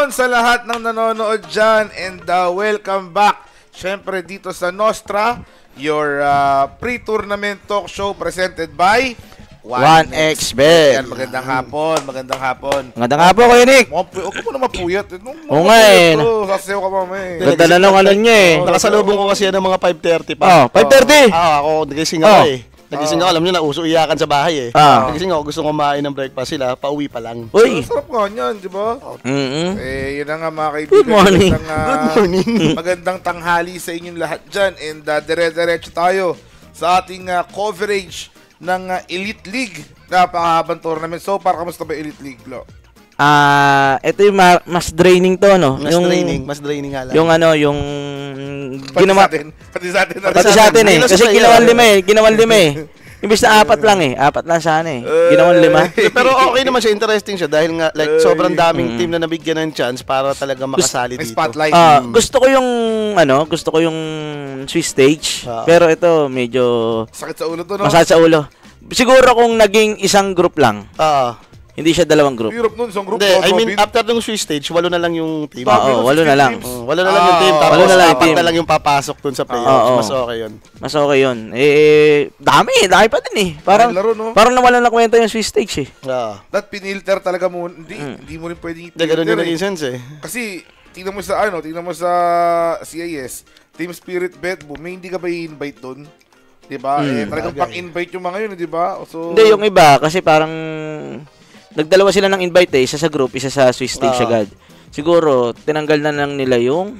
afternoon sa lahat ng nanonood dyan and welcome back syempre dito sa Nostra, your pre-tournament talk show presented by 1xBet. Magandang hapon, magandang hapon. Magandang hapon, Kuya Nick. Huwag mo na mapuyat. Oo nga eh. Sasayaw ka mamaya. Ganda na nung ano niya eh. Nakasalubong ko kasi yan ng mga 5:30 pa. Oh, 5:30? Ako, nagising ako eh. Nagising ako, alam nyo na, uso iyakan sa bahay eh. Nagising ako, gusto kumain ng breakfast sila, pauwi pa lang. Uy! Sarap nga niyan, di ba? Yun na nga mga kaibigan. Good morning. Good morning. Magandang tanghali sa inyong lahat dyan. And dire-diretso tayo sa ating coverage ng Elite League. Napakahabang tournament. So, kamusta ba Elite League, Lo? Ito yung mas draining to, no? Mas draining nga lang. Yung ano, yung ginawa pati sa atin eh. Kasi ginawan lima eh. Imbis na apat lang eh. Apat lang sana eh. Ginawan lima. Pero okay naman siya, interesting siya dahil nga like sobrang daming team na nabigyan ng chance para talaga makasali dito. Spotlight. Gusto ko yung Swiss stage. Pero ito medyo sakit sa ulo to, no? Masakit sa ulo. Siguro kung naging isang group lang. Hindi siya dalawang group. Europe nun, isang group. I mean, after ng Swiss stage, 8 na lang yung team. Oo, 8 na lang. 8 na lang yung team. Tapos 4 na lang yung papasok dun sa playoffs. Mas okay yun. Mas okay yun. Dami pa din eh. Parang nawalan na kwenta yung Swiss stage eh. That pinilter talaga mo. Hindi mo rin pwedeng i-filter. Ganun yung naging sense eh. Kasi, tingnan mo sa CIS, Team Spirit Bet, may hindi ka ba i-invite dun? Diba? Talagang pang-invite yung mga yun, diba? So, hindi, yung iba, kasi parang nagdalawa sila ng invite eh, isa sa group, isa sa Swiss stage agad. Siguro, tinanggal na lang nila yung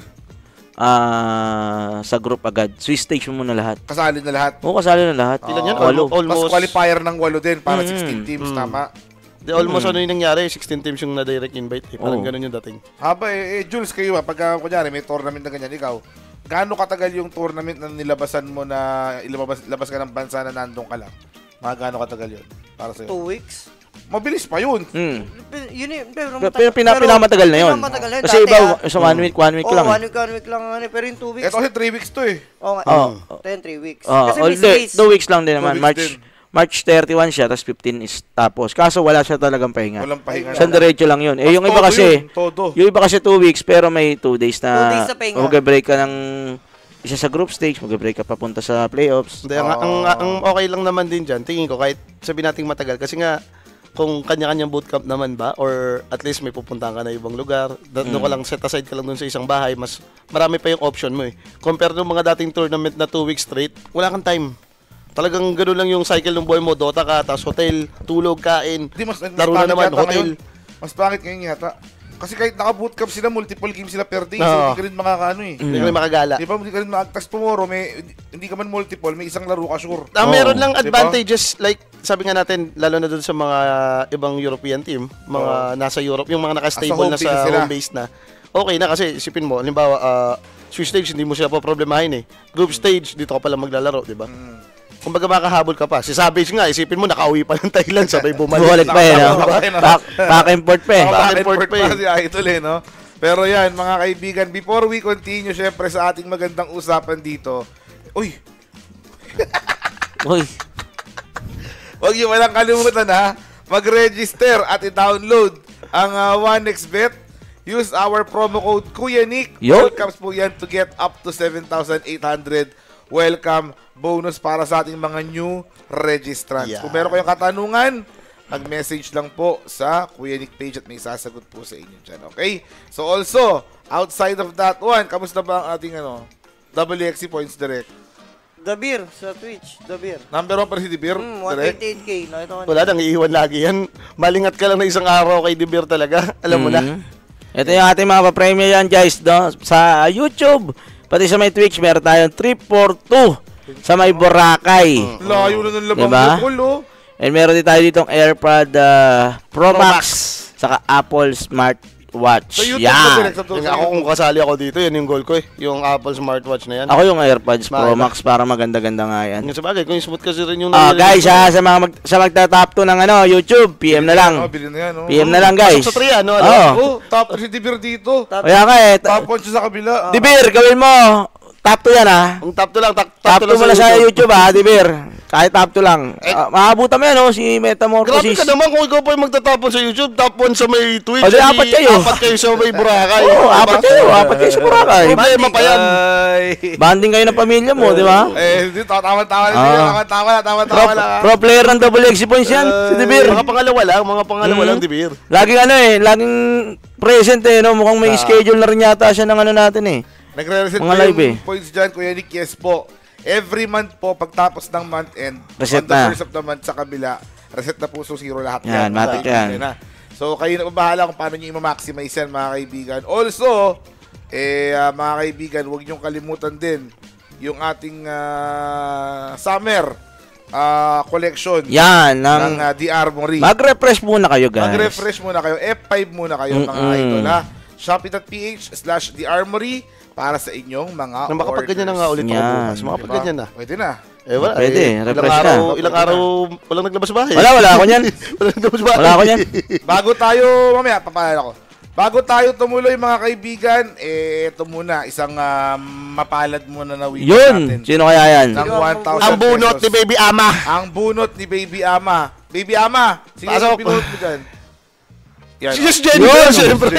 sa group agad. Swiss stage mo muna lahat. Kasali na lahat? Oo, kasali na lahat. Ilan yan? Almost qualifier ng 8 din para 16 teams, tama? Almost ano yung nangyari, 16 teams yung na-direct invite. Parang ganun yung dating. Haba Jules, kayo pagka kunyari may tournament na ganyan, ikaw, gaano katagal yung tournament na nilabasan mo na labas ka ng bansa na nandun ka lang? Mga gaano katagal yun para sa'yo? 2 weeks? Mabilis pa yun. Yun eh, pero pinamatagal na yun. Kasi iba, sa 1 week lang. Oo, 1 week lang. Pero yung 2 weeks. Ito kasi 3 weeks to eh. Oo nga. Ito yung 3 weeks. Kasi may space. 2 weeks lang din naman. March 31 siya, tapos 15 is tapos. Kaso wala siya talagang pahinga. Walang pahinga. Sa diretso lang yun. Yung iba kasi, yung iba kasi 2 weeks, pero may 2 days na mag-break ka ng isa sa group stage, mag-break ka papunta sa playoffs. Ang okay lang naman din dyan, tingin ko, kahit sabihin natin matagal, kasi nga, kung kanya-kanyang bootcamp naman ba, or at least may pupuntahan ka na ibang lugar, doon ka lang, set aside ka lang doon sa isang bahay, mas marami pa yung option mo eh. Compare ng mga dating tournament na 2 weeks straight, wala kang time. Talagang gano'n lang yung cycle ng buhay mo, Dota ka, tapos hotel, tulog, kain, laro na naman, hotel. Mas pangit ngayon yata. Kasi kahit naka-bootcamp sila, multiple games sila per day, so hindi ka rin makakaano eh. Hindi ka rin makagala. Di ba, hindi ka rin makagtas tomorrow, hindi ka man multiple, may isang laro ka sure. Meron lang advantages, like, sabi nga natin, lalo na doon sa mga ibang European team, mga nasa Europe, yung mga naka-stable na sa home base na, okay na kasi isipin mo, halimbawa, Swiss stage, hindi mo sila pa problemahin eh. Group stage, dito ka pala maglalaro, di ba? Kung baga makahabol ka pa. Si Savage nga, isipin mo, nakauwi pa ng Thailand, sabay bumalik. Pa eh, no? Back and forth pa eh. Back and forth pa si Idol eh, no? Pero yan, mga kaibigan, before we continue, syempre sa ating magandang usapan dito, Uy! Huwag niyo walang kalimutan ha, mag-register at i-download ang 1xBet. Use our promo code Kuya Nick. Welcomes po yan to get up to 7,800 welcome bonus para sa ating mga new registrants. Kung meron kayong katanungan, mag-message lang po sa Kuya Nick page at may sasagot po sa inyo dyan. Okay? So also, outside of that one, kamusta ba ang ating WXC Points Direct? The Beer sa Twitch, The Beer. Number 1 pa si The Beer? 128k. Wala nang iiwan lagi yan. Malingat ka lang na isang araw kay The Beer talaga. Alam mo na. Ito yung ating mga pa-premium yan guys, no? Sa YouTube. Pati sa may Twitch, meron tayong 342 sa may Boracay. Layo na ng labang bukol, oh. And meron din tayo ditong AirPod Pro Max, saka Apple Smartwatch. Sa YouTube pa direct sa Ako kung kasali ako dito, yan yung goal ko eh. Yung Apple Smartwatch na yan. Ako yung AirPods Pro Max para maganda-ganda nga yan. Yung sabagay, kung smooth kasi rin yung guys, sa mga magta-top 2 ng PM na lang. PM na lang guys. Sa 3 top 3 si Dibir dito. Kaya nga eh. Top 1 sa kabila. Dibir, gawin mo. Top 2 yan ha. Ang top 2 lang. Top 2 mo na sa YouTube ha, Dibir. Kahit top 2 lang. Maabutan mo yan, si Metamorphosis. Grabe ka naman kung ikaw pa yung magtatapon sa YouTube, top 1 sa may Twitch. O, di apat kayo. Apat kayo sa may Boracay. Oo, apat kayo sa Boracay. Problema pa yan. Banding kayo ng pamilya mo, di ba? Tama-tama lang. Pro player ng double XC points yan, si Debir. Mga pangalawa lang, Debir. Laging present no? Mukhang may schedule na rin yata siya ng natin eh. Nagre-reset mga live yung points dyan, Kuya Nick. Yes po. Every month po, pagtapos ng month end, reset on the na. first of the month sa kabila, reset na po, so zero lahat yan. Matik yan. So, kayo na bahala kung paano nyo i-maximize yan, mga kaibigan. Also, mga kaibigan, huwag nyo kalimutan din yung ating summer collection. Yan, ng The Armory. Mag-refresh muna kayo, guys. Mag-refresh muna kayo. F5 muna kayo, mga idol, ha? Shopee.ph/The Armory para sa inyong mga orders. Makapag-ganyan na nga ulit ako bukas. Makapag-ganyan na. Pwede na. Wala. Pwede, refresh na. Ilang araw, walang naglabas bahay. Wala ako niyan. Wala ako niyan. Bago tayo, mamaya, papalala ko. Bago tayo tumuloy, mga kaibigan, ito muna, isang mapalad muna na week natin. Sino kaya yan? Ng 1,000 Ang bunot ni Baby Ama. Ang bunot ni Baby Ama. Baby Ama, sige, pinunod mo dyan. Yes, Jennifer, siyempre.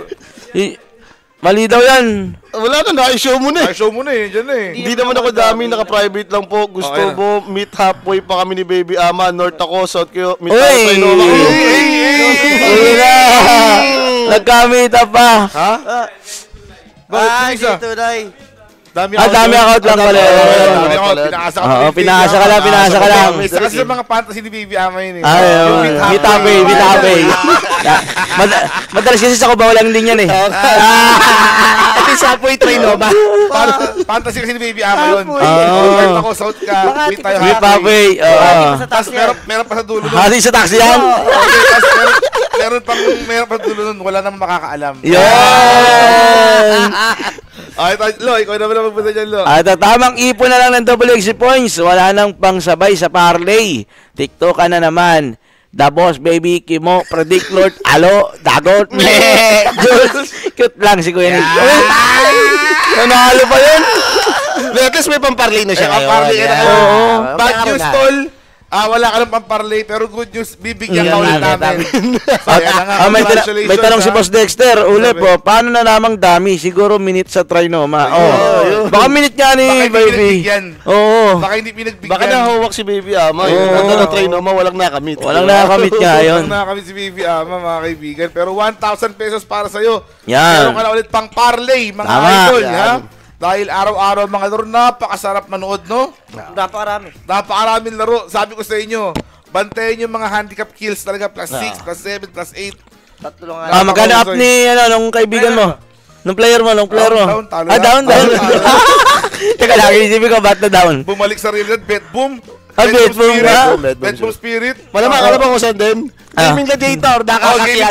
Mali daw yan. Wala na, na-show mo na eh. Na-show mo na eh, dyan na eh. Hindi naman ako dami, naka-private lang po. Gusto mo, meet halfway pa kami ni Baby Ama. North ako, South kayo. Meet halfway, no? Uy na! Nagkamit pa. Ha? Bakit dito, Day? Dami account lang pala. Dami account. Pinaasa ka lang. Isa kasi sa mga fantasy ni Baby Ama yun eh. Meet halfway. Madalas kasi sa Cubao lang din yan eh. Ito yung Subway train, no ba? Fantasy kasi ni Baby Ama yun. North ako, South ka. Meet tayo halfway. Tapos meron pa sa dulo nun. Hati sa taxi yan. Meron pa sa dulo nun. Wala namang makakaalam. Yan! Ay, Lo, ikaw naman ang magpunta dyan, Lo. At tamang ipon na lang ng double XC points. Wala nang pangsabay sa parlay. TikTok ka na naman. The Boss, Baby, Kimo, Predict Lord, Alo, Dagot, Cute lang si Kuya Nick. Nanalo pa yun. At least may pamparlay na siya ngayon. Pamparlay na kayo. Bad news, Tol. Wala ka ng pamparlay, pero good news, bibigyan ka ulit namin. So, yan na nga. Congratulations. May tanong si Boss Dexter. Uli po, paano na namang dami? Siguro minute sa Trinoma. Baka minute nga ni Baby. Baka hindi pinagbigyan. Baka nahuwak si Baby Ama. Yung na Trinoma, walang nakamit. Walang nakamit nga yun. Walang nakamit si Baby Ama, mga kaibigan. Pero 1,000 pesos para sa'yo. Yan. Meron ka na ulit pang parlay, mga idol. Dahil araw-araw mga laro, napakasarap manood, no? Napakaraming laro. Sabi ko sa inyo, bantayan yung mga handicap kills talaga, plus 6, plus 7, plus 8. Tatlo nga. Magkano up ni, nung kaibigan mo? Nung player mo? Down. Down. Teka lang, isipin ko, ba't na down? Bumalik sa realidad, bet boom. Bet boom ba? Bet boom spirit. Malamang, alam mo kung saan din? Gaming Gladiator, nakakakiyal.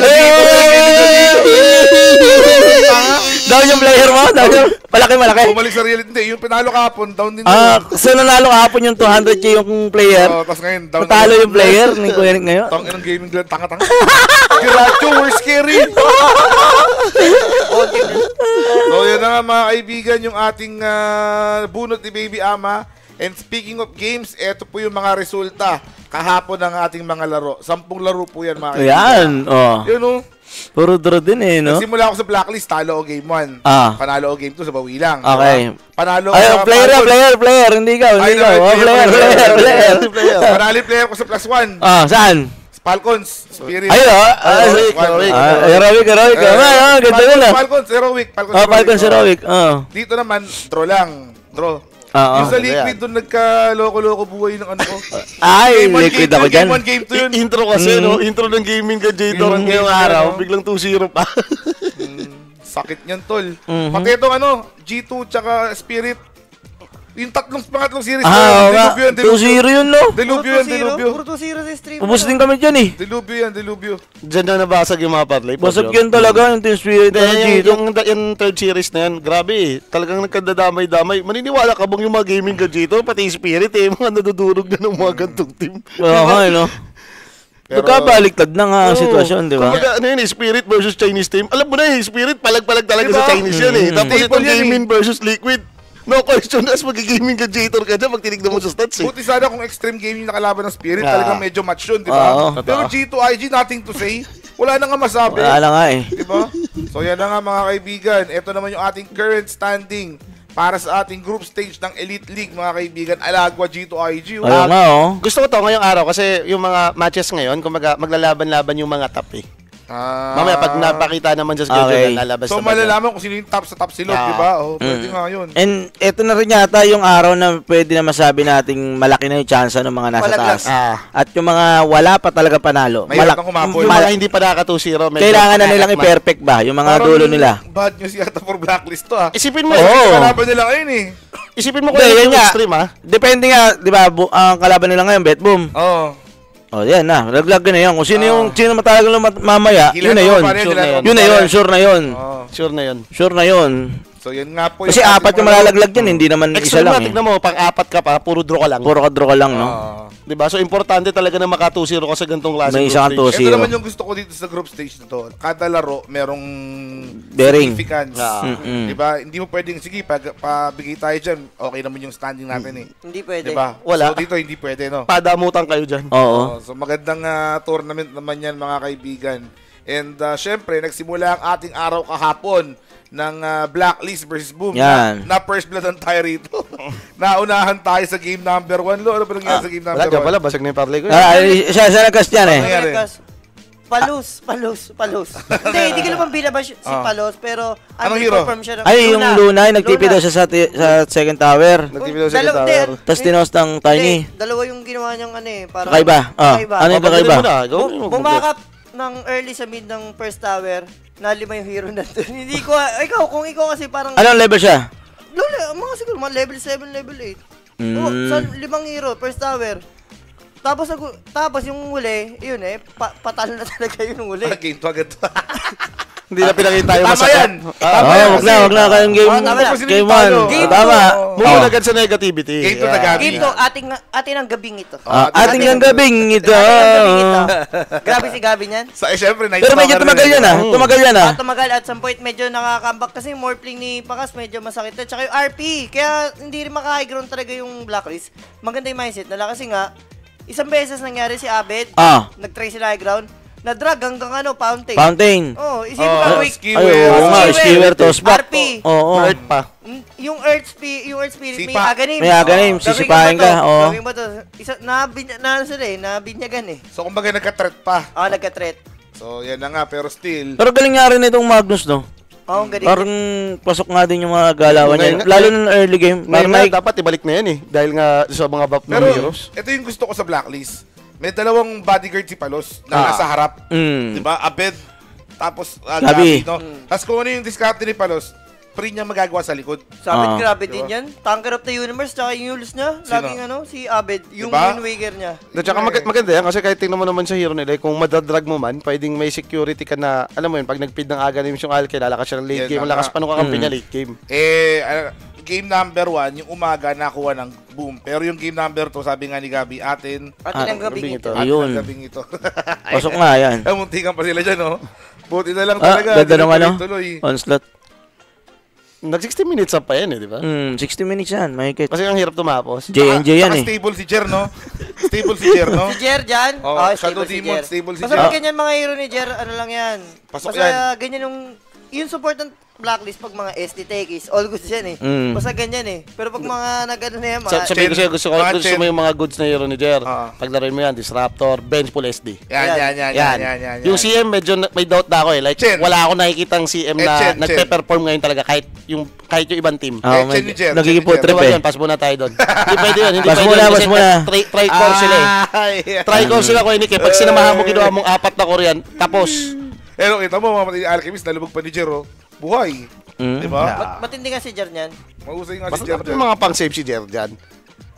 Down yung player mo? Malaki. Bumalik sa reality. Hindi, yung pinalo kahapon, down din. So nanalo kahapon yung 200k yung player. Tapos ngayon, down. Natalo yung player ni Kuya Nick ngayon. Tang inang gaming glad, tanga-tanga. Kiracho, we're scary. So yan na nga, mga kaibigan, yung ating bunot ni Baby Ama. And speaking of games, eto po yung mga resulta kahapon ng ating mga laro. 10 laro po yan, mga kaibigan. Yan, Yun, no? Puro draw din eh, no? Nagsimula ako sa blacklist, talo o game 1. Panalo o game 2 sa bawi lang. Okay. Panalo player, hindi ikaw. Player. Panalo player ko sa plus 1. Saan? Falcons, Spirit. Heroic. Ganda yun ah. Falcons, Heroic. Dito naman, draw lang. Draw. Yung sa Liquid, doon nagka-loko-loko buhay ng ano ko. Liquid ako dyan. Game 1, game 2 yun. Intro kasi, no? Intro ng Gaming Gladiator ngayong araw. Biglang 2-0 pa. Sakit niyan, Tol. Pati itong G2 tsaka Spirit. Yung pangatlong series na yun. 2-0 yun, no? Delubyo. Puro 2-0 sa stream. Ubus din kami dyan eh. Delubyo. Diyan na nabasag yung mga parlay. Basag yan talaga, yung Team Spirit. Yung third series na yan, grabe eh. Talagang nagkadadamay-damay. Maniniwala ka bang yung mga Gaming Gladiator, pati Spirit mga nadudurog na ng mga gantong team. No? Nagkabaliktad na nga ang sitwasyon, di ba? Kumbaga, Spirit versus Chinese team. Alam mo na Spirit, palag-palag talaga sa Chinese yan eh. Tapos itong Gaming versus Liquid. No question, as magigaming ka Jator ka dyan pag tinignan mo sa stats eh. Buti sana kung extreme game yung nakalaban ng Spirit, Ah. talagang medyo match yun, di ba? Oo. Pero G2IG, nothing to say. Wala na nga masabi. Wala na nga eh. Di ba? So yan na nga mga kaibigan. Ito naman yung ating current standing para sa ating group stage ng Elite League, mga kaibigan. Alagwa G2IG. Ayun nga oh. Gusto ko to ngayong araw kasi yung mga matches ngayon, kumaga maglalaban-laban yung mga top eh. Mamaya pag napakita naman sa schedule, Okay. lalabas So naman yan. malalaman kung sino yung top sa top silog, Ah. di ba? Oh, pwede nga yun. And ito na rin yata yung araw na pwede na masabi nating malaki na yung chance ng mga nasa Malaglag. taas. Ah. At yung mga wala pa talaga panalo. Mahirap nang kumapol. Yung mga hindi pa naka 2-0, medyo Kailangan na nilang nakakma. i-perfect ba? Yung mga Parang dulo nila. Bad news yata for blacklist to, ah. Isipin mo, Oo. Kalaban nila ngayon, eh. isipin mo Hindi, kung yun yung nga. extreme ha. Depende nga, di ba, ang kalaban nila ngayon, bet boom. Oo. O, yan na. Laglag na yun. Kung sino matalagang mamaya, Hilan yun na mo yun. pa rin, Sure hilan na mo yun. Yun na pa yun, rin. sure na yun. Oo. Sure na yun. Sure na yun. So yan nga po Kasi yung apat ating yung mga- malalaglag yan, hindi naman isa Extreme lang na, eh. tignan mo, pang-apat ka pa, puro draw ka lang. Puro ka-draw ka lang, no? Oo. Diba? So, importante talaga na maka 2-0 ka sa ganitong klase. May group isang stage. 2-0. Ito naman yung gusto ko dito sa group stage na to. Kada laro, merong Bearing. significance. Ah. Diba? Hindi mo pwedeng, sige, pabigay tayo dyan. Okay naman yung standing natin eh. Hindi pwede. Diba? Wala. So dito, hindi pwede, no? Padamutan kayo dyan. Oo. So magandang tournament naman yan, mga kaibigan. And syempre, nagsimula ang ating araw kahapon ng Blacklist versus Boom. Yan. Na first blood ang tayo rito. Naunahan tayo sa game number 1. Lo, ano ba nangyari sa game Wala, number dyan 1? pala, basag na yung parlay ko. Isa nagkas yan eh. Nangyari. Palos. Hindi ko naman binabash si Ah. Palos, pero Anong hero? confirm siya. Ay, yung Luna, nagtipi daw siya sa second tower. Nagtipilaw sa tower. Tapos tinos ng Tiny. Dalawa yung ginawa niyang ano eh. Parang Kakaiba. Ah, ano yung kakaiba? Bumakap ng early sa mid ng first tower, na 5 yung hero na doon. Hindi ko, kung ikaw kasi parang, Anong level siya? mga siguro, mga level 7, level 8. Oo, Mm. sa 5 hero, first tower. Tapos yung huli, yun eh, patalo na talaga yung huli. Game to agad to. Hindi na pinakita tayo Tama masakit. yan. Tama yan. Wag na kayong game. Tama na. Game Talo. 1. Game Tama. two. Move Oh. agad sa negativity. Game to na gabi. Game to, ating ang gabing ito. Ating ang gabing ito. Ating ang gabing ito. Grabe si Gabi niyan. Syempre, Pero medyo tumagal yan ah. Tumagal yan ah. Tumagal at some point medyo nakakambak kasi yung morphling ni Pakas medyo masakit na. Tsaka yung RP, kaya hindi rin maka-high ground talaga yung Blacklist. Maganda yung mindset nila kasi nga, isang beses nangyari si Abed, Ah. nag-try sila high ground, na-drag hanggang Fountain. Fountain. Oh, isipin ka quick. Skewer. Ay, oo nga. Skewer. Skewer to spot. RP. Oo. Hurt pa. Yung Earth Spirit, may Sipa. aganim. May aganim, Gagawin sisipahin ba to? ka, oo. Gagawin ba to? Nabinyagan eh. So kumbaga nagka-threat pa. Nagka-threat. So yan na nga, pero still. Pero galing nga rin itong Magnus, no? Ang galing. Parang pasok nga din yung mga galawan niya. Ngayon- Lalo na ng early game. Ngayon Parang na, dapat ibalik na yan eh. Dahil nga sa mga buff ng Pero heroes. ito yung gusto ko sa Blacklist. May dalawang bodyguard si Palos na nasa harap. Diba? Abed, tapos Gabi. Gabi, no? Tapos kung ano yung discard ni Palos, free niya magagawa sa likod. Sabi, grabe Diba? din yan. Tanker of the Universe, tsaka yung Yulis niya. Sino? Laging si Abed, yung Diba? Wind Waker niya. At saka maganda yan kasi kahit tingnan mo naman sa hero nila, kung madadrag mo man, pwedeng may security ka na, alam mo yun, pag nag-feed ng aganim yung Alki, lalakas siya ng late Yan game, na malakas nga. pa nung kakampi niya late game. Game number 1, yung umaga nakuha ng boom. Pero yung game number 2, sabi nga ni Gabi, atin At ang gabing gabing ito. ito. Ayun. ang gabing ito. Pasok nga yan. Ay, muntikan pa sila dyan, no? Buti na lang Ah, talaga. ganda ng ano? Tuloy. Onslaught. Nag 60 minutes up pa yan eh, di ba? 60 minutes yan. Mahigit. Kasi ang hirap tumapos. J&J yan eh. Stable si Jer, no? Stable si Jer, no? Si Jer dyan. Oh, Shadow stable si Demon, Jer. stable si Basta Jer. ganyan mga hero ni Jer, ano lang yan. Pasok Basta yan. ganyan yung support ng Blacklist pag mga SD takes, all goods yan eh. Basta ganyan eh. Pero pag mga nag-ano na yan, mga... Sabihin ko sa'yo, gusto Mga mo chen. yung mga goods na hero ni Jer. Ah. Paglaruin mo yan, Disruptor, Bench Full SD. Yan. Yung CM, medyo may doubt na ako eh. Like, Chen. wala akong nakikitang CM na Chen. nagpe-perform ngayon talaga kahit yung ibang team. Ah, Chen ni Jer, nagiging Chen ni food Jer. trip Diba eh. yun, pass muna tayo doon. Hindi pwede yun. Hindi Pass pwede muna, yun. pass Kasi muna. Try core sila eh. Try core sila ko Nick eh. Pag sinamahan mo, ginawa mong 4 na Korean, tapos. Pero kita mo, mga Alchemist, nalubog pa ni Jer, oh. Buhay. Di ba? Matindi nga si Jer niyan. Mahusay nga si Basta Jer. dapat yung mga pang-save si Jer dyan.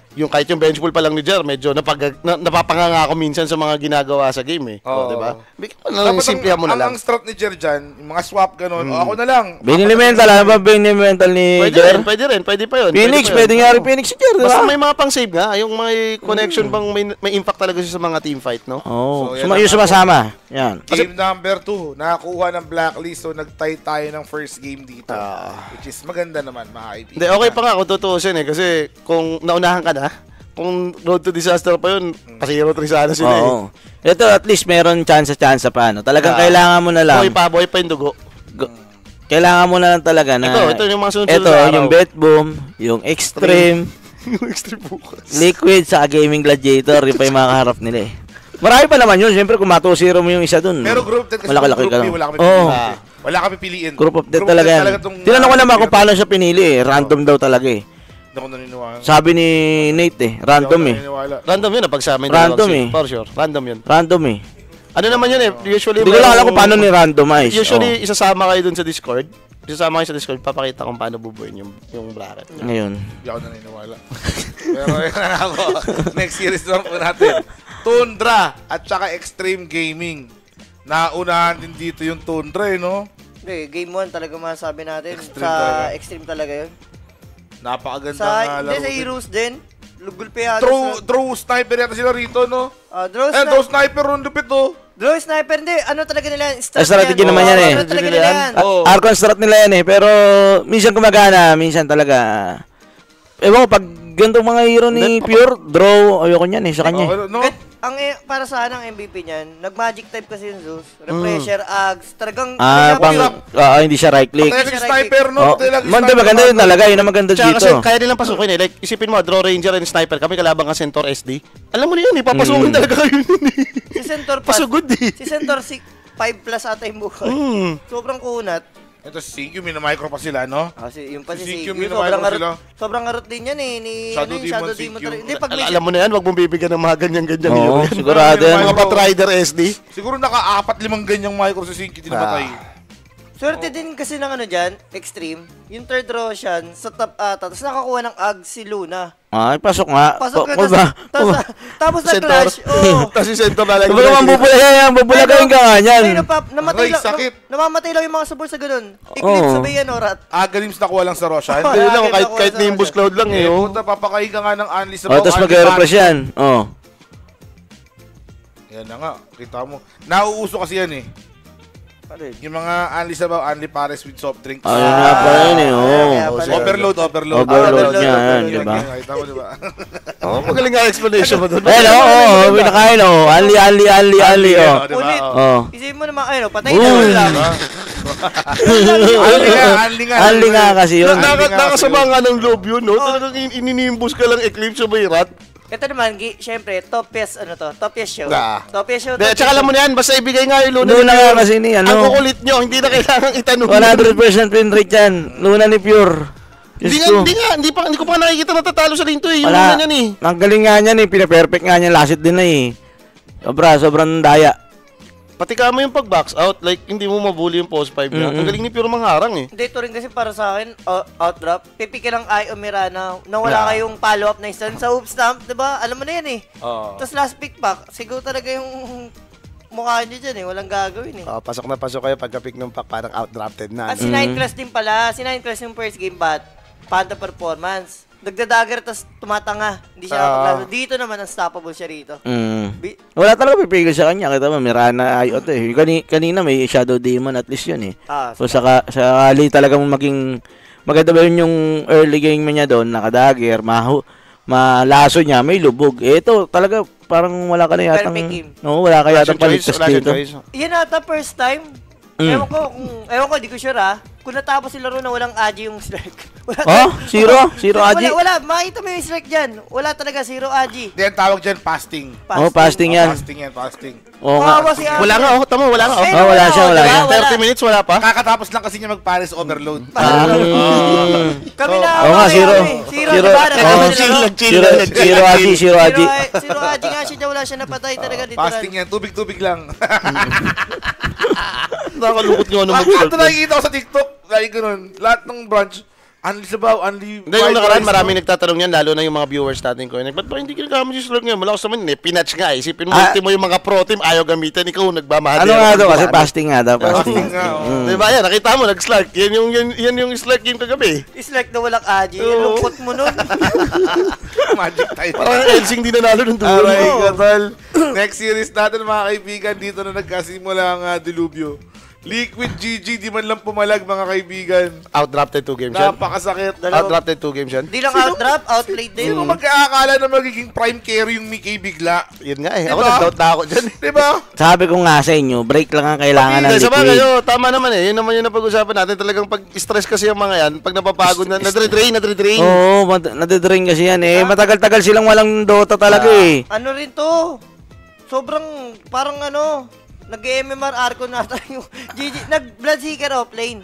yung kahit yung bench pull pa lang ni Jer, medyo napapanganga ako minsan sa mga ginagawa sa game eh. Oo. Di ba? Bigyan mo na lang, simplihan mo na lang. Ang strat ni Jer dyan, yung mga swap ganun, ako na lang. Binilimental, ano ba binilimental ni Jer? Pwede pa yun. Phoenix, pwede nga rin Phoenix si Jer, di Basta ba? may mga pang-save nga, yung may connection bang may impact talaga siya sa mga team fight, no? Oo, So, yan yung sumasama. Yan. Game number 2, nakakuha ng blacklist, so nag-tie tayo ng first game dito. Which is maganda naman, mga kaibigan. Hindi, okay pa nga kung tutuusin eh, kasi kung naunahan ka na, kung road to disaster pa yun, pa-0-3 sana sila eh. Oo. Ito at least meron chance pa, no? Talagang kailangan mo na lang. Boy pa yung dugo. Kailangan mo na lang talaga na. Ito yung mga sunod-sunod Ito, na araw. yung bet boom, yung extreme, Yung extreme bukas. liquid sa gaming gladiator, yung pa yung makaharap nila eh. Marami pa naman yun, siyempre kung 2-0 mo yung isa dun. Pero group death kasi malaki-laki group ka B, lang. wala kami Oo. piliin. Wala kami piliin. Group of death talaga yan. tong- Tinanong ko naman kung paano siya pinili eh. Random daw talaga eh. Hindi ako naniniwala. Sabi ni Nate eh, random eh. Random yun, pagsama yung Random dalawang eh. seed. For sure, random yun. Random eh. Ano naman yun eh, usually... Hindi ko lang alam kung paano ni-randomize. Usually, isasama kayo dun sa Discord. Isasama kayo sa Discord, papakita kung paano bubuin yung bracket. Ngayon. Hindi ako naniniwala. Pero yun na ako. Next series naman po natin. Tundra at saka Extreme Gaming. Naunahan din dito yung Tundra eh, no? Hindi, game 1 talaga masasabi natin. Extreme sa talaga. extreme talaga yun. Napakaganda Sa, laro. hindi, sa din. Heroes din. Lugulpeado. True sniper yata sila rito, no? Draw True sniper, lupit oh. Draw sniper, hindi. Ano talaga nila? Strategy naman yan eh. Ano talaga nila yan? Oo. Arcon strat nila yan eh. Pero minsan gumagana, minsan talaga. Ewan ko, pag ganitong mga hero ni Pure, draw, ayoko niyan eh, sa kanya eh. No? Para sa ang MVP niyan, nag-magic type kasi yung Zeus. Refresher, Ags, talagang... Hindi siya right click. Electric sniper, no? Oh, maganda yun talaga, yun ang maganda Tsaka kasi dito. kaya nilang pasukin eh. Like, isipin mo, draw ranger and sniper. Kami kalaban ka Centaur SD. Alam mo na yun eh, papasukin talaga kayo nun eh. Si Centaur Pasugod eh. Si Centaur 5 plus ata yung buhay. Sobrang kunat. Ito si CQ, minamicro pa sila, no? Kasi yung pa Si si CQ, CQ, minamicro sila. sobrang harot din yan eh. Ni, Shadow yung Demon, Shadow CQ. Demon talaga. Hindi, pag may... Alam mo na yan, wag mong bibigyan ng mga ganyan-ganyan Oo, hero. sigurado yan. Mga Patrider SD. Siguro naka-4-5 ganyang micro si CQ, di namatay. Swerte din kasi ng ano dyan, extreme. Yung third Roshan, sa top ata, tapos nakakuha ng Ag si Luna. Ay, pasok nga. Pasok ka, ba? tapos Centaur. na-clash. Oo. Tapos si Centaur na lang. Kumbaga mambubulagayin ka nga Ay, yan. namatay Aray, lang. sakit. Namamatay lang yung mga support sa ganun. Eclipse, sabay yan, Orat. Agalims nakuha lang sa Roshan. Hindi lang, Lagi kahit nakuha sa Nimbus Roshan. Cloud lang eh. oh. Puta, papakain ka nga ng Unli sa Oh, tapos mag-refresh yan. Oh. Yan na nga, kita mo. Nauuso kasi yan eh. Yung mga Unli Sabaw, Unli Pares with soft drinks. Ayun nga pa yun eh. Oh. Overload. Overload niya yan, di ba? Kita mo, di ba? Oh, magaling nga explanation mo doon. Ayun, oo, pinakain, oh. Ali, oh. Di ba? Ulit. Oh. Isipin mo naman, ayun, patay Uy. na lang. Unli nga. kasi yun. Nakasama nga ng loob yun, no? Talagang ininimbus ka lang Eclipse sa Bayrat. Ito naman, syempre, top yes, top yes show. Ah. Top yes show. De, tsaka alam mo na yan, basta ibigay nga yung Luna. Luna nga kasi ni, Ang ano, kukulit nyo, hindi na kailangan itanong. 100% win rate yan. Luna ni Pure. Hindi ko pa nakikita natatalo sa linto eh. Yung Luna niyan eh. Ang galing nga niyan eh, pina-perfect nga niya, last hit din na eh. Sobrang daya. Pati ka mo yung pag-box out, like hindi mo mabuli yung post 5 niya. Ang galing ni Pure mangharang eh. Hindi, ito rin kasi para sa akin, outdrop. Pipiki lang ay o Mirana na wala kayong follow-up na instant sa hoop stamp, diba? Alam mo na yan eh. Tapos last pick back, siguro talaga yung mukha nyo dyan eh, walang gagawin eh. Pasok na pasok kayo pagka-pick ng pack, parang outdrafted na. At si 9 class din pala, si 9 class yung first game bat, panda performance. Nagda-dagger tas tumatanga, hindi siya maglaro. Dito naman unstoppable siya rito. Wala talaga pipigil sa kanya. Kita mo, Mirana ayot eh. Kanina may Shadow Demon at least yun eh. So sakali talagang maging maganda ba yun yung early game niya doon, nakadagger, malaso niya, may lubog. Ito talaga parang wala ka na yatang... wala ka yatang paligtas dito. Yan ata first time. Ewan ko, di ko sure kung natapos sila ron na walang Aji yung strike. Zero Aji? Wala, makita mo yung strike dyan. Wala talaga, zero Aji. Hindi, ang tawag dyan, fasting. Fasting yan. Fasting. Oo nga. Wala nga, tama, wala nga. Wala siya. 30 minutes, wala pa. Kakatapos lang kasi niya mag-Paris overload. Kami na, zero. Zero Aji. Zero Aji nga siya, wala siya napatay talaga dito. Fasting yan, tubig-tubig lang. Nakalungkot nyo ano Ito nakikita ko sa TikTok, like ganun, lahat ng branch, Unli Sabaw, Unli... Hindi, yung nakaraan, maraming nagtatanong yan, lalo na yung mga viewers natin ko. Ba't ba hindi ginagamit yung slurp ngayon? Malakas naman, pinatch nga. Isipin mo, mo yung mga pro team, ayaw gamitin, ikaw nagmamahal. Ano nga daw, kasi fasting nga daw. Fasting nga, Diba yan, nakita mo, nag-slurp. Yan yung slurp game kagabi. Islike na walang aji. Lungkot mo nun. Magic tayo. Parang Elsing din nanalo ng dulo. Aray, katol. Next series natin mga kaibigan, dito na nagkasimula ang Dilubyo. Liquid GG, di man lang pumalag mga kaibigan. Outdrafted 2 games yan. Napakasakit. Outdrafted 2 games yan. Di lang outdraft, outplayed din. Sino mag-aakala na magiging prime carry yung Mickey bigla? Yun nga eh. Diba? Ako nag-doubt na ako dyan. Diba? Sabi ko nga sa inyo, break lang ang kailangan ng Sa liquid. kayo, tama naman eh. Yun naman yung napag-usapan natin. Talagang pag-stress kasi yung mga yan, pag napapagod na, nadre-drain. Oo, nadidrain kasi yan eh. Matagal-tagal silang walang Dota talaga eh. Ano rin to? Sobrang, parang ano, nag-MMR Arco na tayo. GG, nag-Bloodseeker offlane.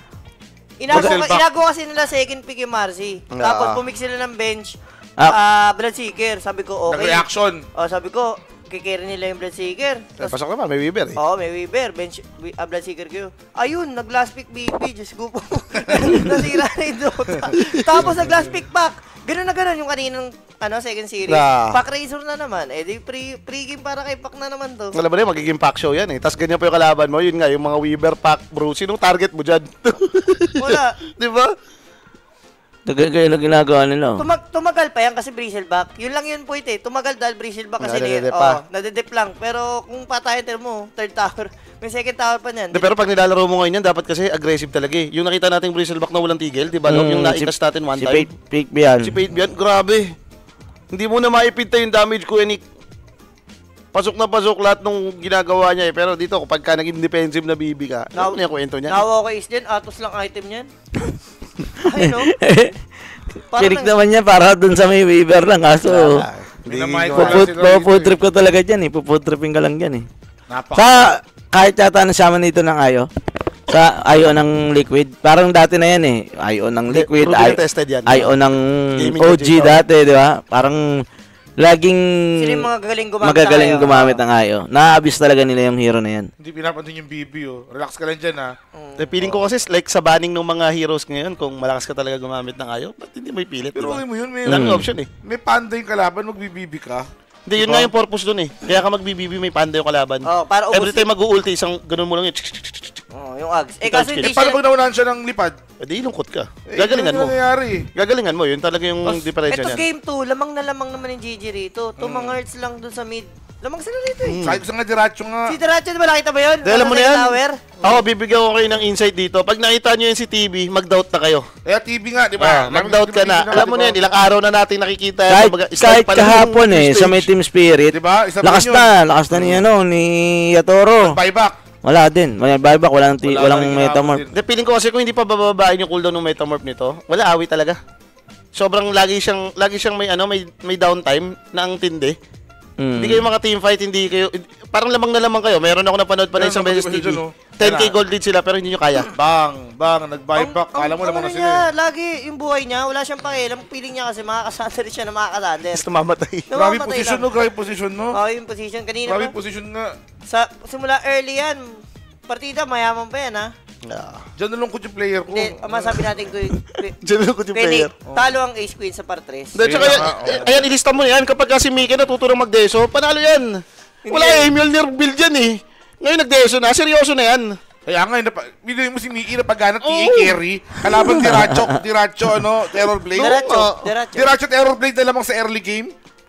Inago kasi nila second pick yung Marcy. Tapos bumix sila ng bench, Bloodseeker. Sabi ko, okay. Nag-reaction. Sabi ko, kikiri nila yung Bloodseeker. Pasok naman, may Weaver eh. May Weaver. Bench, Bloodseeker ko. Ayun, nag-last pick BP. Diyos ko po. Nasira na yung Dota. Tapos nag-last pick pack. Ganun na ganun yung kaninang second series. Pack Razor na naman. Di pre-game para kay Pack na naman to. Alam mo na, magiging pack show yan eh. Tapos ganyan pa yung kalaban mo. Yun nga, yung mga Weaver pack, bro. Sinong target mo dyan? Wala. Di ba? Kaya na ginagawa nila. Tumagal pa yan kasi Bristleback. Yun lang yun po ito eh. Tumagal dahil Bristleback kasi nadedep lang. Pero kung patayin mo, third tower, may second tower pa niyan. Pero pag nilalaro mo ngayon yan, dapat kasi aggressive talaga eh. Yung nakita nating Bristleback na walang tigil, di ba? Yung naikas natin one time. Si Fake Bian. Si Fake Bian, grabe. Hindi mo na maipinta yung damage ko, Enik. Pasok na pasok lahat nung ginagawa niya eh. Pero dito, kapag ka naging defensive na BB ka, ano yung kwento niya? Nawa ko is din, Atos lang item niyan. Ay, no? Kirik naman niya para dun sa may Weaver lang. Kaso, pupo trip ko talaga dyan eh. Pupo tripping ka lang dyan eh. Sa, kahit yata nasama nito ng Ayo. Sa Ayo ng Liquid. Parang dati na yan eh. Ayo ng Liquid. Ayo ng OG dati, di ba? Parang laging sila yung mga magagaling gumamit ng Ayo. Na-abuse talaga nila yung hero na yan. Hindi pinapansin yung BB oh. Relax ka lang dyan ha. Feeling ko kasi like sa banning ng mga heroes ngayon, kung malakas ka talaga gumamit ng Ayo, ba't hindi mo ipilit? Pero okay mo yun, may option eh. May panda yung kalaban, mag-BB ka. Hindi, yun nga yung purpose dun eh. Kaya ka mag-BBB, may panda yung kalaban. Para every time mag-ulti, isang ganun mo lang yun. Yung Ags. Kaso hindi paano pag naunahan siya ng lipad? Di lungkot ka. Gagalingan mo. Gagalingan mo, yun talaga yung differential niyan. Ito game 2, lamang naman yung GG rito. 2 mga hearts lang dun sa mid. Lamang sila rito eh. Sabi ko sa nga Diracho nga. Si Diracho, diba nakita ba yun? Alam mo na yan? Ako, bibigyan ko kayo ng insight dito. Pag nakita nyo yun si TV, mag-doubt na kayo. TV nga, di ba? Mag-doubt ka na. Alam mo na yan, ilang araw na natin nakikita. Kahit kahapon eh, sa may Team Spirit, diba? lakas na ni Yatoro. Buyback. Wala din. May buyback, walang metamorph. Feeling ko kasi kung hindi pa bababain yung cooldown ng metamorph nito, wala awit talaga. Sobrang lagi siyang may downtime na ang tindi. Hindi kayo mga team fight, hindi kayo parang lamang na lamang kayo. Meron ako napanood pa na isang beses TV. 10k gold lead sila pero hindi nyo kaya. Bang, nag-buyback. Alam mo naman na sila. Lagi yung buhay niya, wala siyang pakialam. Piling niya kasi makakasander siya na makakasander. Gusto mamatay. Grabe position no, grabe position no. Yung position kanina. Grabe position nga. Simula early yan. Partida, mayaman pa yan ha. Diyan nalungkot yung player ko. Hindi, masabi natin ko diyan nalungkot yung player. Talo ang ace queen sa par 3. Ayan, ilista mo yan. Kapag kasi Mickey natutulong mag-deso, panalo yan. Wala Mjolnir build yan eh. Ngayon nag-deso na, seryoso na yan. Kaya nga, bigay mo si Mickey na pagana TA carry. Kalaban Diracho, Terror Blade. Diracho, Terror Blade na lamang sa early game.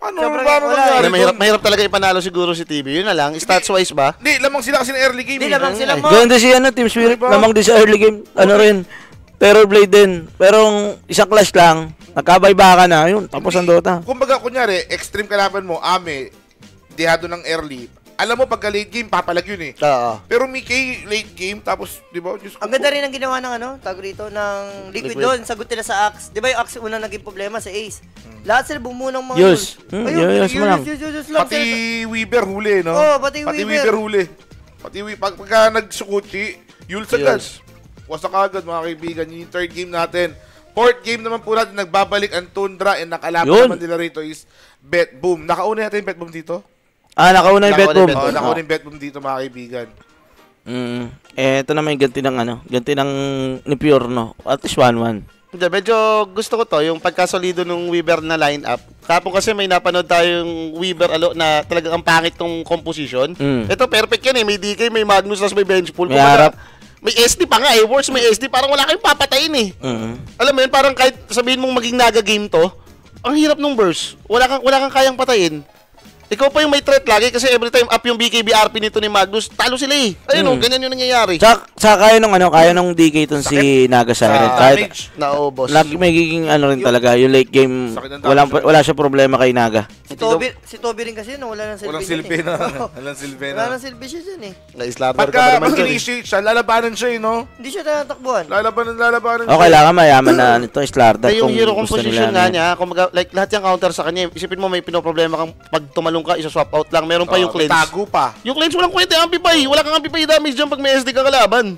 Mahirap talaga ipanalo siguro si TV. Yun na lang, stats-wise ba? Hindi, lamang sila kasi na early game. Hindi, lamang sila mo. Ganda si Team Spirit, lamang din sa early game. Rin, Terror Blade din. Pero isang clash lang, nagkabaybakan na, yun, tapos ang Dota. Kumbaga, kunyari, extreme kalaban mo, dihado ng early. Alam mo, pagka late game, papalag yun eh. Pero Mickey, late game, tapos, di ba? Ang ganda rin ang ginawa ng tag rito, ng Liquid doon. Sagot nila sa Axe. Di ba yung Axe unang naging problema sa Ace? Lahat sila bumunang mga Yus mo lang. Pati Weaver huli, no? Pati Weaver huli. Pagka nagsukuchi, Yules agad. Wasak agad, mga kaibigan. Yung third game natin. Fourth game naman po natin, nagbabalik ang Tundra and nakalaban naman nila rito is Bet Boom. Nakauna natin yung Bet Boom dito? Nakauna yung Bet Boom. Nakauna yung Bet Boom dito, mga kaibigan. Ito naman yung ganti ng ni Pure, no? At least 1-1. Hindi, medyo gusto ko to, yung pagkasolido ng Weaver na lineup. Kapon kasi may napanood tayong Weaver na talagang ang pangit tong composition. Ito, perfect yan eh. May DK, may Magnus, tapos may bench pool. May harap. May SD pa nga eh. Worse, may SD. Parang wala kayong papatayin eh. Alam mo yun, parang kahit sabihin mong maging naga game to, ang hirap nung burst. Wala kang kayang patayin. Ikaw pa yung may threat lagi kasi every time up yung BKB RP nito ni Magnus, talo sila eh. Ayun ganyan yung nangyayari. Sa kaya nung DK itong si Naga Siren. Kahit naubos. lagi may giging rin talaga, yung late game, wala siya problema kay Naga. Si Toby rin kasi wala nang silbi. Walang silbi na. Walang silbi na. Wala nang silbi siya dyan eh. Na-slapper ka pa Pagka naman dyan eh. mag-initiate siya, lalabanan siya no? Hindi siya tatakbuhan. Lalabanan O kailangan mayaman na nito, Slarda. Yung Kung hero gusto composition nila. nga niya, kumbaga, like lahat yung counter sa kanya, isipin mo may pinoproblema kang pag tumalong ka, isa-swap out lang. Meron pa yung cleanse. Tago pa. Yung cleanse walang kwenta, amplify. Wala kang amplify damage dyan pag may SD ka kalaban.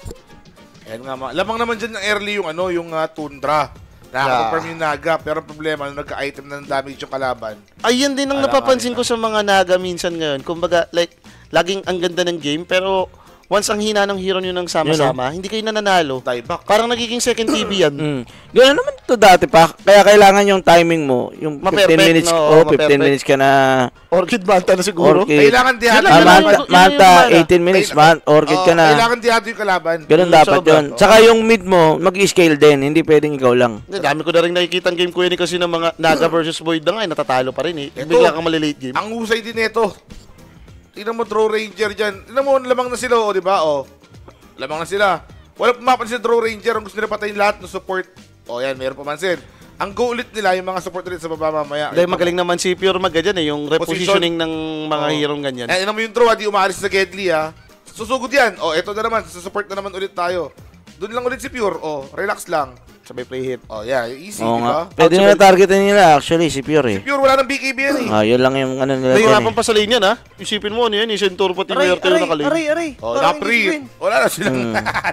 Ayan nga, lamang naman dyan ng early yung yung Tundra. Nakaka-confirm yung Naga, pero problema, nung nagka-item na ng damage yung kalaban. Ayun din ang napapansin ko sa mga Naga minsan ngayon. Kumbaga, like, laging ang ganda ng game, pero once ang hina ng hero nyo ng sama-sama, hindi kayo nananalo. Dieback. Parang nagiging second TV yan. Gano'n naman to dati pa. Kaya kailangan yung timing mo. Yung 15 minutes, 15 minutes ka na. Orchid Manta na siguro. Orchid. Kailangan dihado Manta, 18 minutes, Orchid ka na. Kailangan dihado yung kalaban. Ganun dapat yun. Tsaka yung mid mo, mag-scale din. Hindi pwedeng ikaw lang. Dami ko na rin nakikita ang game ko yun kasi ng mga Naga versus Void na nga, natatalo pa rin eh. Bigla kang malilate game. Ang husay din ito. Tingnan mo Draw Ranger dyan. Tingnan mo, lamang na sila, di ba? Lamang na sila. Wala pumapansin si Draw Ranger. Ang gusto nila patayin lahat ng support. Yan, meron pumansin. Ang go ulit nila, yung mga support ulit sa baba mamaya. Dahil magaling naman si Pure Mag dyan eh, yung repositioning ng mga hero ganyan. Tingnan mo yung draw, di umalis sa Gedli Susugod yan. Eto na naman, support na naman ulit tayo. Doon lang ulit si Pure. Relax lang. Sabay play hit. Easy, Oo di nga. ba? Pwede nila targetin nila actually, si Pure eh. Pure, wala nang BKB yan eh. Yun lang yung nila. Nahihirapan pa sa lane yan ha. Isipin mo ano yan, Centaur pati Muerto yung nakalane. Aray. Napri. Wala na silang.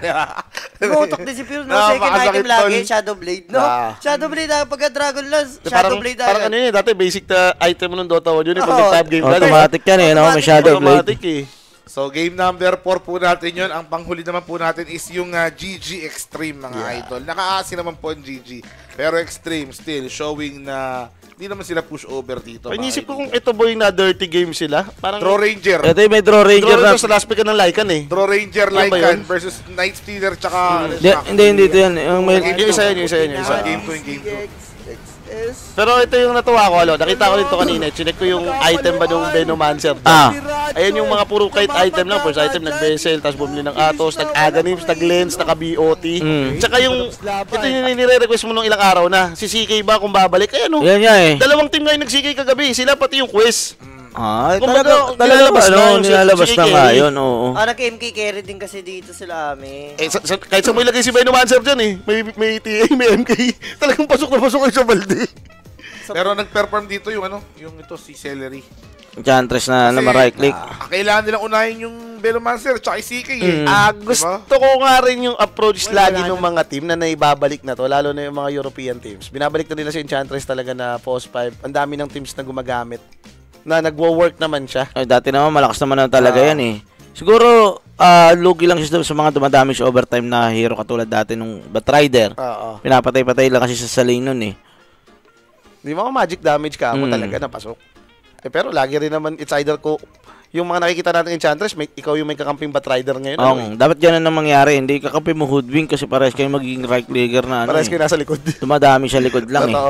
Gumotok din si Pure, no? Second item lagi, Shadow Blade, no? Shadow Blade, pagka Dragon Lance, Shadow Blade agad. Parang ano yun dati basic na item mo ng Dota 1 yun eh, pag nag-tab game ka. Automatic yan eh, may Shadow Blade. Automatic eh. So, game number 4 po natin yun. Ang panghuli naman po natin is yung GG Extreme, mga idol. Nakaasi naman po ang GG. Pero Extreme still showing na hindi naman sila push over dito. Inisip ko kung ito boy na dirty game sila. Parang Draw Ranger. Ito yung may Draw Ranger na. sa last pick ng Lycan eh. Draw Ranger Lycan versus Night Stealer tsaka... Hindi ito yan. Yung isa yun. Game 2 yung game 2. Pero ito yung natuwa ko, nakita ko dito kanina, chinek ko yung item ba nung Venomancer. Ayan yung mga puro kahit item lang. First item, nag-Vessel, tapos bumili ng Atos, nag-Aganims, nag-Lens, naka-BOT. Tsaka yung, ito yung nire-request mo nung ilang araw na, si CK ba kung babalik? Ayan o, yan nga eh. dalawang team nga yung nag-CK kagabi, sila pati yung quest. Talaga nilalabas na nga yun, oo. Nag-MK carry din kasi dito sila amin. Kahit sa mo ilagay si Venomancer dyan eh, may TA, may MK, talagang pasok na pasok kayo sa balde. Pero nag-perform dito yung yung ito, si Celery. Enchantress na ma-right click. Kailangan nilang unahin yung Venomancer tsaka si CK eh. Gusto ko nga rin yung approach lagi ng mga team na naibabalik na to, lalo na yung mga European teams. Binabalik na nila si Enchantress talaga na Post 5. Ang dami ng teams na gumagamit. Na nagwo-work naman siya. Dati naman malakas naman talaga yan eh. Siguro lugi lang siya sa mga dumadamage overtime na hero katulad dati nung Batrider. Pinapatay-patay lang kasi sa lane nun eh. Di mga magic damage ka ako talaga napasok. Pero lagi rin naman it's either ko yung mga nakikita natin Enchantress, ikaw yung may kakamping Batrider ngayon. Dapat ganun ang mangyari. Hindi kakampi mo Hoodwink kasi parehas kayo magiging right clicker na parehas kayo nasa likod. Dumadami sa likod lang eh.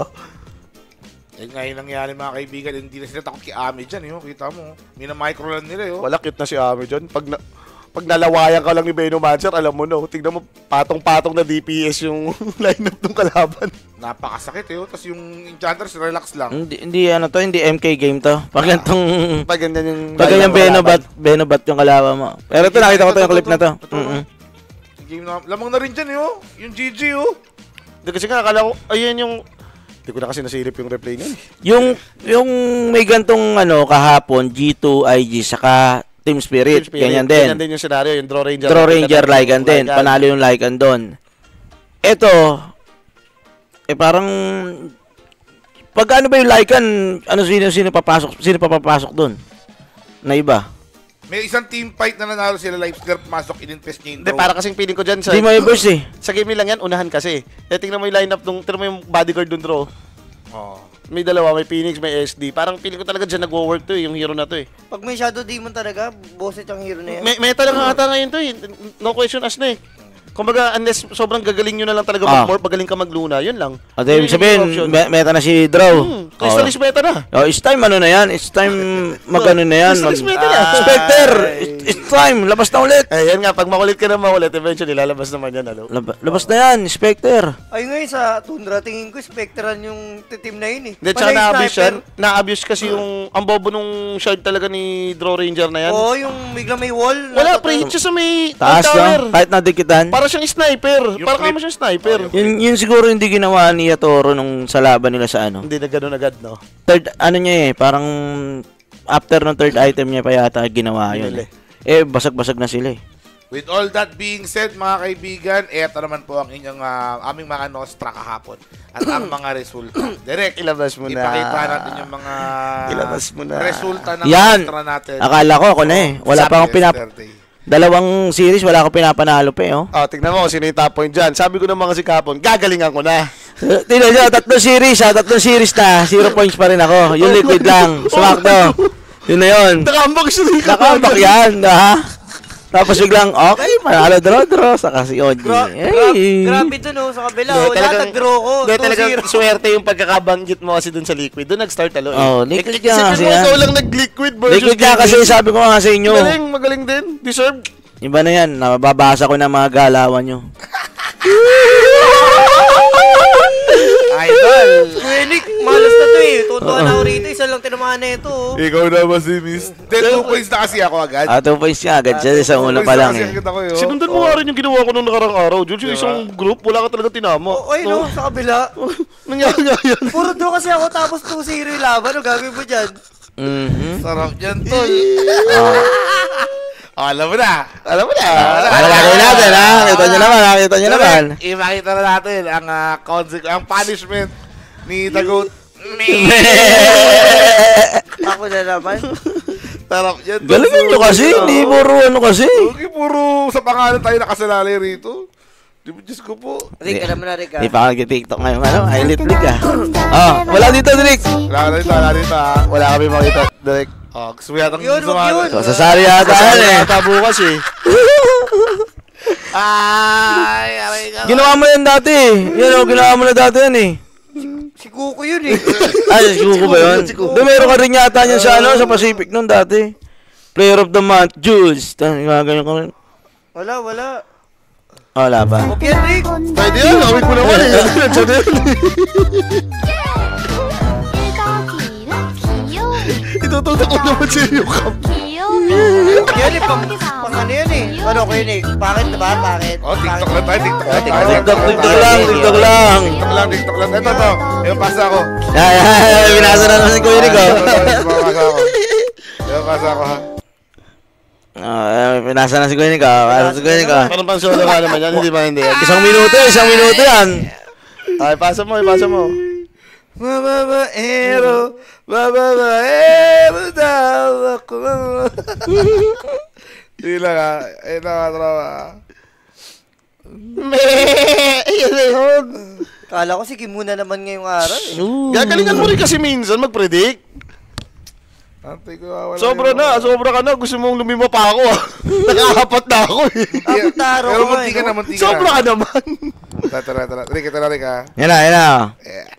Ngayon nangyari mga kaibigan, hindi na sila takot kay Ami dyan. Kita mo, mina-micro lang nila. Wala, cute na si Ami dyan. Pag nalawayan ka lang ni Venomancer, alam mo no, tignan mo, patong-patong na DPS yung lineup ng kalaban. Napakasakit Tapos yung Enchantress, relax lang. Hindi MK game to. Pag ganyan yung... Pag ganyan Venobat yung kalaban mo. Pero ito, nakita ko to yung clip na to. Game na, lamang na rin dyan yung GG Kasi nga, akala ko, ayun yung... Hindi ko na kasi nasilip yung replay niya. Yung may gantong kahapon, G2, IG, saka Team Spirit. Ganyan din. Ganyan din yung scenario, yung Draw Ranger. Draw Ranger, Lycan din. Panalo yung Lycan doon. Ito, parang, pag ano ba yung Lycan, sino papapasok doon? Na iba? May isang team fight na nanalo sila, live square, pumasok, in-invest niya yung Hindi, drone. para kasing feeling ko dyan sa... Hindi mo i-burst eh. Sa game lang yan, unahan kasi. Tingnan mo yung lineup nung... Tingnan mo yung bodyguard dun, draw. Oh. May dalawa, may Phoenix, may SD. Parang feeling ko talaga dyan nagwo-work to yung hero na to Pag may Shadow Demon talaga, bosset yung hero na yan. Meta lang ata ngayon to No question asked na Kumbaga, unless sobrang gagaling nyo na lang talaga mag-morph, magaling ka mag-luna, yun lang. At ibig sabihin, meta na si Draw. Crystallis meta na. It's time ano na yan. It's time mag-ano na yan. Crystallis meta na. Specter! It's time! Labas na ulit! Yan nga, pag makulit ka na makulit, eventually lalabas naman yan, ano? Labas na yan, Specter! Ay ngayon sa Tundra, tingin ko Spectral yung team na yun eh. Hindi, tsaka na-abuse yan. Na-abuse kasi yung, ang bobo nung shard talaga ni Draw Ranger na yan. Oo, yung biglang may wall. Wala, pre-hit siya sa may Taas tower. no? Kahit nadikitan. Para siyang sniper. Para kama siyang sniper. Yun siguro hindi ginawa ni Yatoro nung sa laban nila sa ano. Hindi na ganun agad, no? Third, ano niya eh, parang after ng third item niya pa yata ginawa yun. Basag-basag na sila eh. With all that being said, mga kaibigan, eto naman po ang inyong aming mga Nostra kahapon at ang mga resulta. Direct, Ilabas mo na. ipakita natin yung mga Ilabas mo na. resulta ng Yan! Nostra natin. Akala ko ako na eh. Wala pa akong Dalawang series, wala akong pinapanalo pa eh, oh. Tignan mo kung sino yung top point dyan. Sabi ko ng mga sikapon, gagalingan ko na. Tignan nyo, tatlong series na. 0 points pa rin ako. Yung liquid lang. Smackdown. Yun na yun. Nakambak siya ng Nakambak yan, ha? Tapos biglang, okay, panalo draw. Saka si OG. Grabe dun oh, sa kabila. Wala, nag-draw ko. Talagang swerte yung pagkakabanggit mo kasi dun sa liquid. Dun nag-start alo eh. Oh, liquid ka kasi ikaw yan. lang nag-liquid versus Liquid ka kasi sabi ko nga sa inyo. Magaling din. Deserve. Iba na yan, nababasa ko ng mga galawan nyo. Idol! Nick, malas na to eh. Tutuan ako rito, isa lang tinamaan na ito. Ikaw naman si Miss. 2 points na kasi ako agad. 2 points nga agad siya sa una pa lang eh. Sinundan mo nga rin yung ginawa ko nung nakarang araw, Jules. Yung isang group, wala ka talaga tinama. Ay no, sa kabila. Nangyari nga yan. Puro draw kasi ako tapos 2-0 yung laban. Ano gagawin mo dyan? Sarap dyan, tol. Alam mo na. Malaki natin ha. Kita nyo naman. Ipakita na natin ang ang punishment ni The Goat. Ako na naman. Sarap yan. Galingin nyo kasi. Hindi puro ano kasi. Okay, puro sa pangalan tayo nakasalalay rito. Di ba, Diyos ko po. Rick, alam mo na Rick Hindi pa nag-tiktok ngayon. Elite League ah. Wala dito, Rick. Wala dito ha. Wala kami makita, direct. Gusto mo yatang Yun. Sasari yata yan eh. Ata bukas eh. Aray ka. Ginawa mo yan dati. Ginawa mo na dati yan eh. Si Kuko yun eh. Si Kuko ba yun? Meron ka rin yata niyan sa Pacific noon dati. Player of the month, Jules. Ganyan ka rin. Wala. Wala ba? Okay, Rick. Pwede yan, awit mo naman eh. Itututok ko naman sa iyo, Kap. Yan eh, pang ano yan eh. Ano ko yun eh. Bakit diba? Bakit? TikTok lang tayo. TikTok lang. Ito. Yung pasa ko. Binasa na naman si Kuya Rick, oh. Yung pasa ko, ha. Pinasa na si Kuya Rick, oh. Parang pang solo ka naman yan, hindi ba hindi? Isang minuto yan. Ay, pasa mo. Babaero daw ako. Hindi lang ha. Ito nga trawa. Ayun. Kala ko sige muna naman ngayong araw eh. Gagalingan mo rin kasi minsan mag-predict. Sobra ka na. Gusto mong lumima pa ako ah. Nag-aapat na ako eh. Taro Pero ko munti ka na. Sobra ka naman. Tara. Rick, ito na Rick ha. Yan na.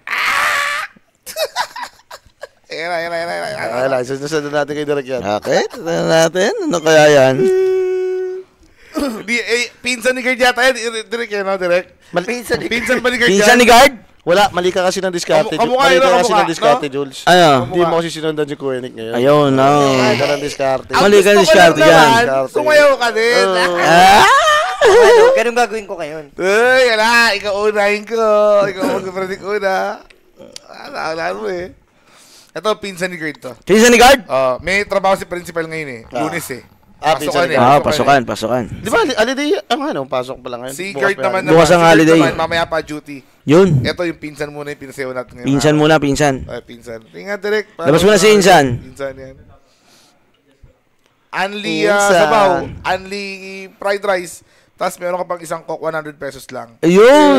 Ay, susunod natin kay Direk yan. Okay, tignan natin. Ano kaya yan? Pinsan ni Gerd yata yan. Direk yan, no? Direk. Pinsan ba ni Gerd yan? Pinsan ni guard? Wala, mali ka kasi ng diskarte. Kamukha Mali yun, ka kasi kamukha, ng diskarte, no? Jules. Ano? Hindi mo kasi sinundan si Kuya Nick ngayon. Ayun, no. Mali ka ng diskarte. Mali ka ng diskarte dyan. Sumayaw ka din. Ganun gagawin ko ngayon. Uy, ala, ikaw unahin ko. Ikaw mag-predict una. Alam mo eh. Ito, pinsan ni Gerd to. Pinsan ni guard? May trabaho si principal ngayon eh. Lunes eh. Pinsan ni Pasukan Pasukan. Di ba, holiday? Pasok pa lang ngayon. Si Bukas Gerd pa naman yan. Bukas ang holiday. Mamaya pa duty. Yun. Ito yung pinsan muna yung pinasayaw natin ngayon. Pinsan muna, pinsan. Ay, pinsan. Tingnan direct. Labas mo na si Insan. Pinsan yan. Unli Minsan. sabaw, unli fried rice, tapos meron ka pang isang Coke, 100 pesos lang. Ayun.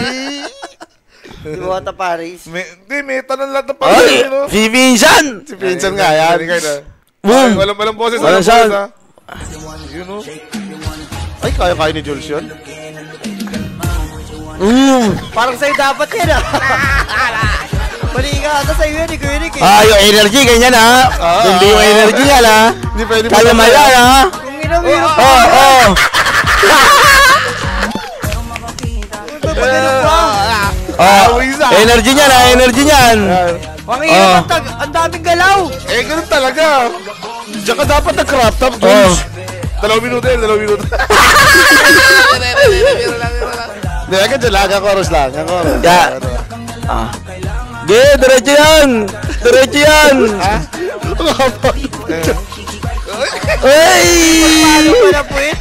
Diwata Paris. May tanong lahat ng Ay, pagkain, no? si Vincent. Si Vincent nga yan. Boom. Walang boses, Walang walang sound. boses, ha? Yun, no? Ay, kaya ni Jules yun. Parang sa'yo dapat yan ah. Mali ka ata sa'yo yan, Kuya Nick eh. Ah, yung energy, ganyan ha. Hindi yung energy yan ha. Hindi pwede Kaya maya ha. Kung minaw Oo. Ganun ba? Energy niyan ha, energy niyan. Ang hirap ang daming galaw. Ganun talaga. Diyan ka dapat nag-crop top, Oh. Jules. 2 minuto yun, 2 minuto. Hindi, agad dyan lang. Ang chorus lang. Ang chorus. Ya. Diretso yan. Diretso yan. Ay! Paano ba na puwit?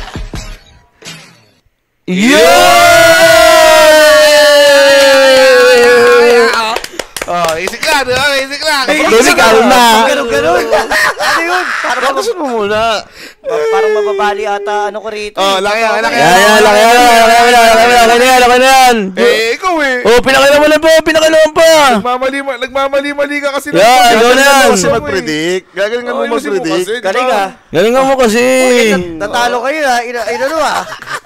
Isik lang, di ba? Isik lang. Isik lang na. Ganun. Ano yun? Parang Focusin mo muna. parang mababali ata ano ko rito. Laki yan, laki Yan, yan, laki na yan. Ikaw eh. Oh, pinakailaman po, pinakailaman pa. Nagmamali-mali ka kasi. Yan, Gagaling yan. mo kasi mag-predict. Gagaling mo mag-predict. Galing ah. Galing mo kasi. Natalo kayo ah. Inano ah.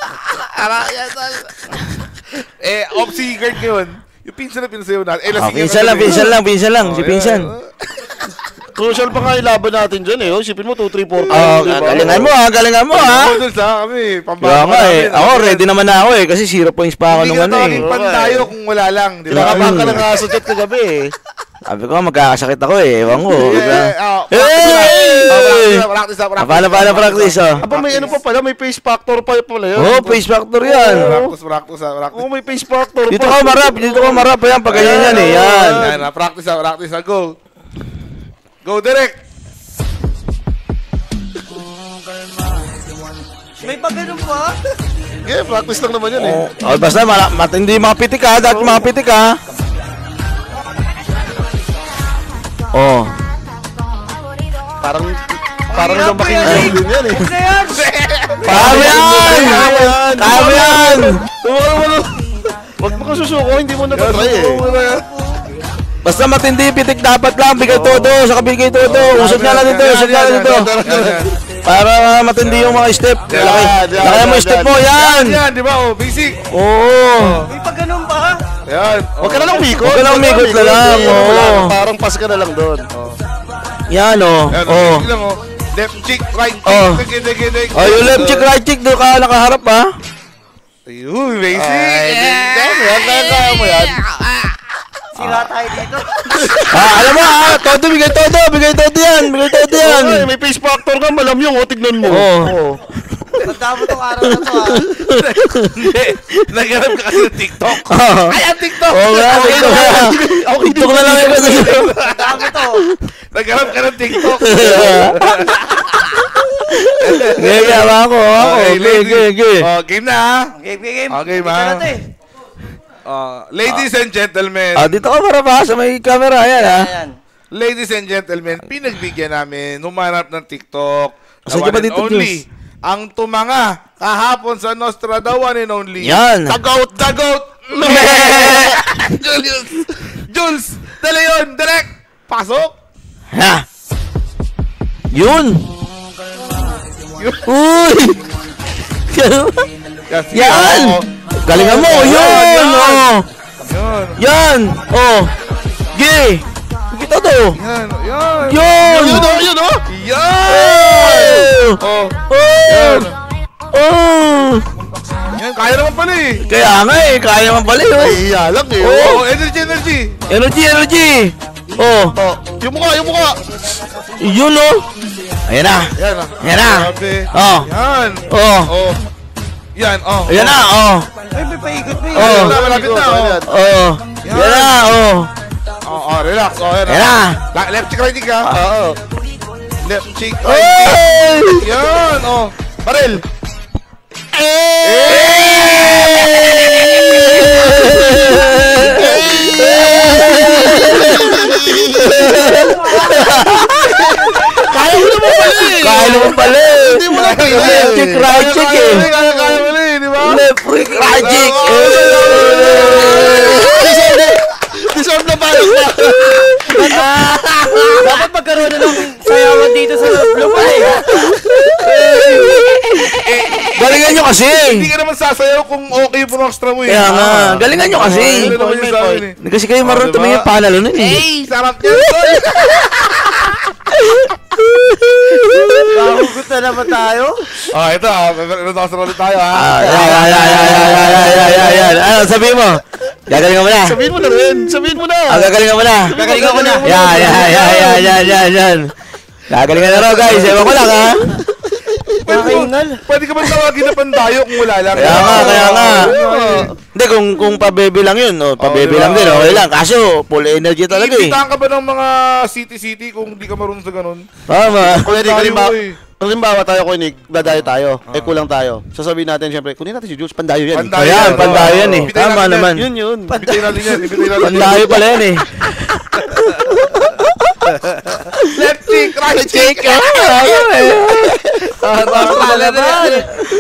Off-sea guard yun. Yung pinsan na pinsayo natin. Pinsan lang. Si Pinsan. Crucial pa nga yung laban natin dyan eh. Isipin mo, 2, 3, 4, 5. Oh, galingan mo ha. Ako dun sa kami. Kaya nga eh. Ako, ready naman na ako eh. Kasi 0 points pa ako nung ano eh. Hindi ka tayo kung wala lang. Di ba? Kinakabahan ka ng aso dyan kagabi eh. Sabi ko, magkakasakit ako eh. Ewan ko. Practice. Paano practice oh? Aba, may ano pa pala, may face factor pa pala yun. Oh, face factor yan. Practice. Oo, may face factor pa. Dito ka marap. Yan, pag ganyan yan eh. Yan. Practice. Go. Go, direct. May pa ganun pa? Yeah, practice lang naman yun eh. Oh, basta matindi mga pitik ha. Dahil mga pitik ha. Oh. Parang lumaking yan, din yan eh. Huwag na yan! Kaya yan. Huwag mo kang susuko, hindi mo natatry eh. Basta matindi pitik dapat lang. Bigay todo. Saka bigay todo. Usap nga lang dito. Para matindi yung mga step. Laki mo step mo. Yan. Yan, di ba? Oh, basic. Oo. May pa ganun pa? Yan. Huwag ka na lang umikot. Huwag ka lang umikot na lang, oo. Parang pass ka na lang doon. Yan oh. Yan, Oh. basic lang, oh. Left cheek, right cheek. Oh. Dig. Oh, yung left cheek, right cheek. Doon ka nakaharap ha. Ayun, basic. Kaya mo yan. Sira tayo dito. Alam mo ha. Todo, bigay todo yan. Ay, may face factor ka, malam yung, tignan mo. Oh. Tanda mo tong araw na to ah. Naghanap ka kasi ng TikTok. Oh. Ay, ang TikTok! Oo nga, TikTok na lang yun. Tanda mo to. Naghanap ka ng TikTok. Gaya ako. Okay. Oh, game na ha. Game. Okay, Ito ma. na to eh. Ladies and gentlemen. Dito ka para ba sa may camera. Yan ha. Ayan. Ladies and gentlemen, pinagbigyan namin humanap ng TikTok. Saan The ka ba one dito, and only. Jules? Ang tumanga kahapon sa Nostra, the one and only. Yan. Tagout. Jules, dala yun, direct. Pasok. Ha. Yun. Uy. Yan. Galingan mo. Yun. Oh. Yan. Oh. Gi. Kita to. Yan. Yun. Yun oh. Yan. Oh. Yan. Oh. Yan, kaya naman pala eh. Kaya nga eh. Kaya naman pala eh. Oh. Iya lang eh. Oh, energy. Energy. Oh. Yung mukha. Yun oh. Ayan na. Yan ah. Grabe. Oh. Yan. Oh. Oh. Yan, oh. Ayan na. Oh. Ay, may paikot pa eh. Oh. Malapit na, oh. Oh. Yan na. Oh. Oh, relax. Oh, yan. Ayan na. Left cheek, right cheek ha. Oo. Left cheek, right cheek. Hey! Yan, oh. Baril. Kaya mo naman Kaya naman pala eh. Hindi mo lang kaya. Left cheek, right cheek eh. Kaya mo eh, di ba? Left cheek, right cheek. Deserve na ba? Dapat magkaroon na ng sayawan dito sa lupa eh. Galingan nyo kasi. Hindi ka naman sasayaw kung okay yung Nostra mo eh. Kaya nga, galingan nyo kasi. Ano naman yung sabi ni? Hindi kasi kayo marunong diba? tumingin panalo nun eh. Hey, sarap yan, tol! Mahugot na naman tayo. Ito Nostra ulit tayo ha. Yan. Ano, sabihin mo? Gagalingan mo na. Sabihin mo na rin. Sabihin mo na. Gagalingan mo na. Gagalingan ko na. Yan. Gagalingan na raw guys. Ewan ko lang ha. Pwede ka ba tawagin na pandayo kung wala lang? Kaya nga. Hindi, kung pabebe lang yun, pabebe lang din, okay lang. Kaso, full energy talaga eh. Iimbitahan ka ba ng mga city kung di ka marunong sa ganun? Tama. Kung halimbawa tayo, Kunig, dadayo tayo, kulang tayo. Sasabihin natin, syempre, kunin natin si Jules, pandayo yan. Pandayo yan eh. Tama naman. Yun. Ibigay natin yan. Pandayo pala yan eh. Left cheek, right cheek. Pala naman.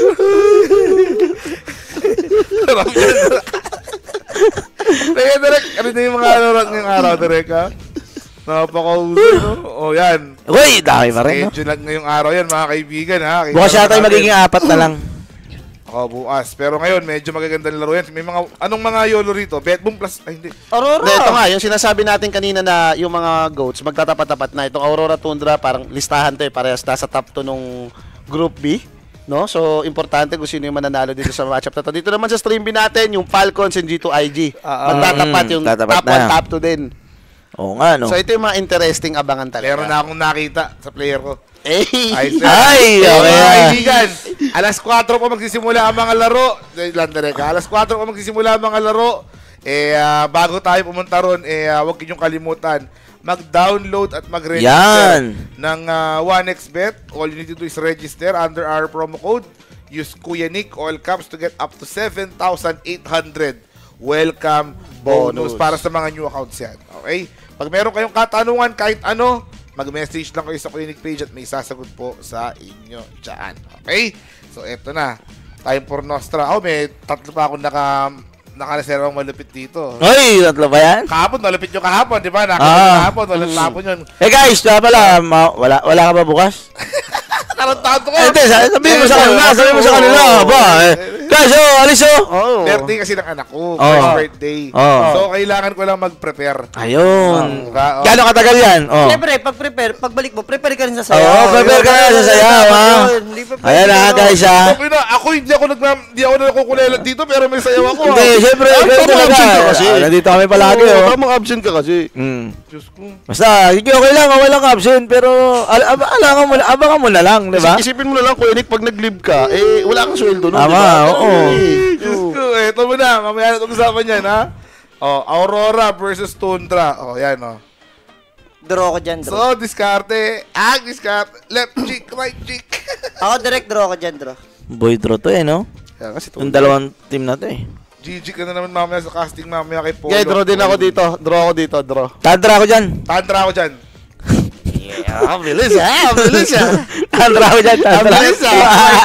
Teka, Direk. Ano na yung mga ngayong araw, Direk, ha? Napaka-uso, no? O, yan. Uy, dami pa rin, no? Schedule lang ngayong araw yan, mga kaibigan, ha? Bukas yata yung magiging 4 na lang. Bukas. Pero ngayon, medyo magagandang laro yan. May mga, anong mga YOLO rito? Betboom plus, ay hindi. Aurora. Ito nga, yung sinasabi natin kanina na yung mga goats, magtatapat-tapat na. Itong Aurora Tundra, parang listahan to eh. Parehas nasa top 2 nung Group B. No? So, importante kung sino yung mananalo dito sa matchup na to. Dito naman sa stream B natin, yung Falcons and G2IG. Magtatapat yung tatapat top 1, top 2 din. Oo nga, no? So, ito yung mga interesting abangan talaga. Meron na akong nakita sa player ko. Ay, Ay, okay. Mga kaibigan, alas 4 pa magsisimula ang mga laro. Alas 4 pa magsisimula ang mga laro. Bago tayo pumunta ron, huwag ninyong kalimutan. Mag-download at mag-register ng 1xBet. All you need to do is register under our promo code. Use Kuya Nick, all caps, to get up to 7,800 welcome bonus para sa mga new accounts yan. Okay? Pag meron kayong katanungan, kahit ano, mag-message lang kayo sa Kuya Nick page at may sasagot po sa inyo dyan. Okay? So, eto na. Time for Nostra. May 3 pa akong nakareservang malupit dito. Uy, 3 ba yan? Kahapon, malupit yung kahapon, di ba? Kahapon, walang tapon yun. Guys, pala, wala ka ba bukas? Tarantado ko! Hindi, sabihin mo sa kanila, Guys, alis Birthday kasi ng anak ko. Oh. First birthday. Oh. So, kailangan ko lang mag-prepare. Ayun. Diba? Gano'ng katagal yan? Siyempre, pag-prepare, pagbalik mo, prepare ka rin sa sayaw. Oo, prepare ka na sa sayaw, ha? Ayan na, guys, ha? Okay na, ako hindi ako nakukulelat dito pero may sayaw ako. Hindi, siyempre, ganun talaga. Nandito kami palagi, Tamang absent ka kasi. Diyos ko. Basta, okay lang absent, pero abangan mo na lang, di ba? Isipin mo na lang, Kuya Nick, pag nag-leave ka, wala kang sweldo nun, Tama, di ba? oo. Diyos ko, eto mo na. Mamaya na usapan yan, ha? Aurora versus Tundra. Yan, Draw ko dyan, So, draw. diskarte. Diskarte. Left cheek, right cheek. Ako direct draw ko dyan, draw. Boy draw to no? Kaya kasi Yung dalawang team na to GG ka na naman mamaya sa casting mamaya kay Polo. draw din ako dito. Draw ako dito, draw. Tandra ako dyan. Tandra ako dyan. Bilis ha. Tandra ako dyan, tandra. Bilis ha.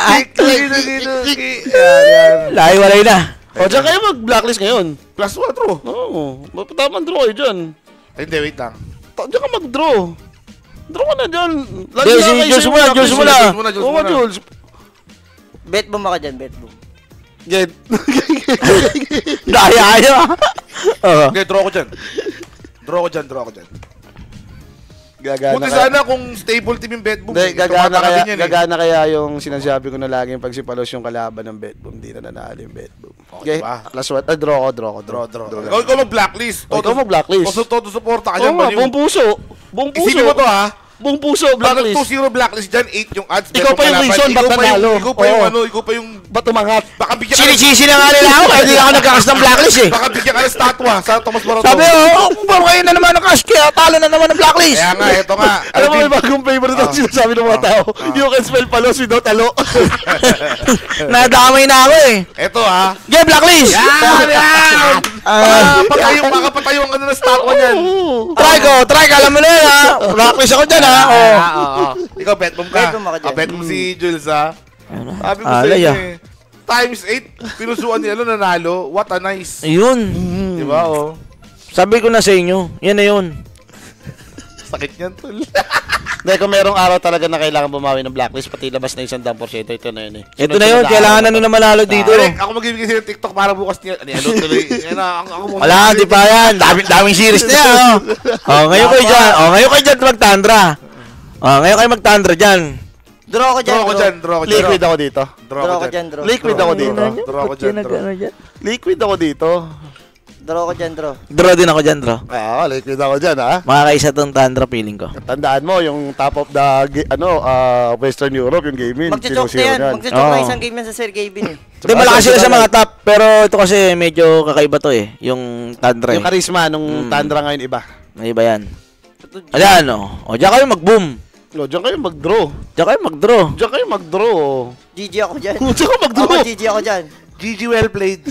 Lahi walay na. O, dyan kayo mag-blacklist ngayon. Plus 4. Oo. Tamang draw kayo dyan. Hindi, wait lang. Diyan ka mag-draw. Draw ka na dyan. Jules muna. Oo, Jules. Bet boom ako dyan, bet boom. Get. Daya. Okay, draw ko dyan. Draw ko dyan. Gagana Buti sana kung stable team yung Betboom. Hindi, gagana kaya yung sinasabi ko na laging pag si Palos yung kalaban ng Betboom, di na nanalo yung Betboom. Okay, last one. Draw ko. Ikaw mag-blacklist. Ikaw mag-blacklist. Todo suporta ka Oo dyan. nga, buong puso. Isipin mo to, ha? Buong puso, blacklist. 2-0 blacklist dyan, 8 yung odds. Ikaw pa yung reason, ba't nanalo? Ikaw pa yung... Ba't umangat? Baka bigyan ka Sinisisi na nga nila ako, kaya hindi ako nagkakas ng blacklist Baka bigyan ka ng statwa sa Tomas Morato. Sabi, kung kayo na naman ng cash, kaya talo na naman ng blacklist. Kaya nga, ito nga. Alam mo, may bagong favorite ang sinasabi ng mga tao. You can spell Palos without alo. Nadamay na ako Ito, ha? Yeah, blacklist! Yan! Makapatayo ang ano na statwa niyan. Try ka, alam mo na yan, ha? Practice ako dyan, ha? Oo. Ikaw, bet mo ka. Bet mo ako dyan. Bet mo si Jules, ha? Sabi ko sa Alay, inyo, times 8, pinusuan ni nanalo. What a nice. Ayun. Di ba, oh? Sabi ko na sa inyo, yan na yun. Sakit niyan, tol. Dahil kung merong araw talaga na kailangan bumawi ng blacklist, pati labas na 100%, ito na yun eh. Ito na yun, kailangan na manalo dito. Correct, ako magbibigay sa'yo ng TikTok para bukas niya. Ano tuloy? Wala, di pa yan. Daming series na yan, oh. Ngayon kayo dyan. Ngayon kayo dyan magtandra. Ngayon kayo magtandra dyan. Draw ko dyan, Draw ko dyan. Liquid ako dito. Draw ko dyan, draw. Liquid ako dito. Draw ko dyan. Liquid ako dito. Draw ko dyan, draw. Draw din ako dyan, draw. Liquid ako dyan, ha? Makakaisa tong tandra feeling ko. Tandaan mo, yung top of the, Western Europe, yung gaming. Magcha-choke na yan. Magcha-choke na isang game yan sa Sir Gavin, eh. Di malakas sila sa mga top, pero ito kasi medyo kakaiba to eh. Yung tandra Yung charisma nung Tandra ngayon iba. May iba yan. Ayan, o. Diyan kayo mag-boom. Diyan kayo mag-draw. Diyan kayo mag-draw. Diyan kayo mag-draw. GG ako dyan. Diyan kayo mag-draw. Ako, GG ako dyan. GG well played.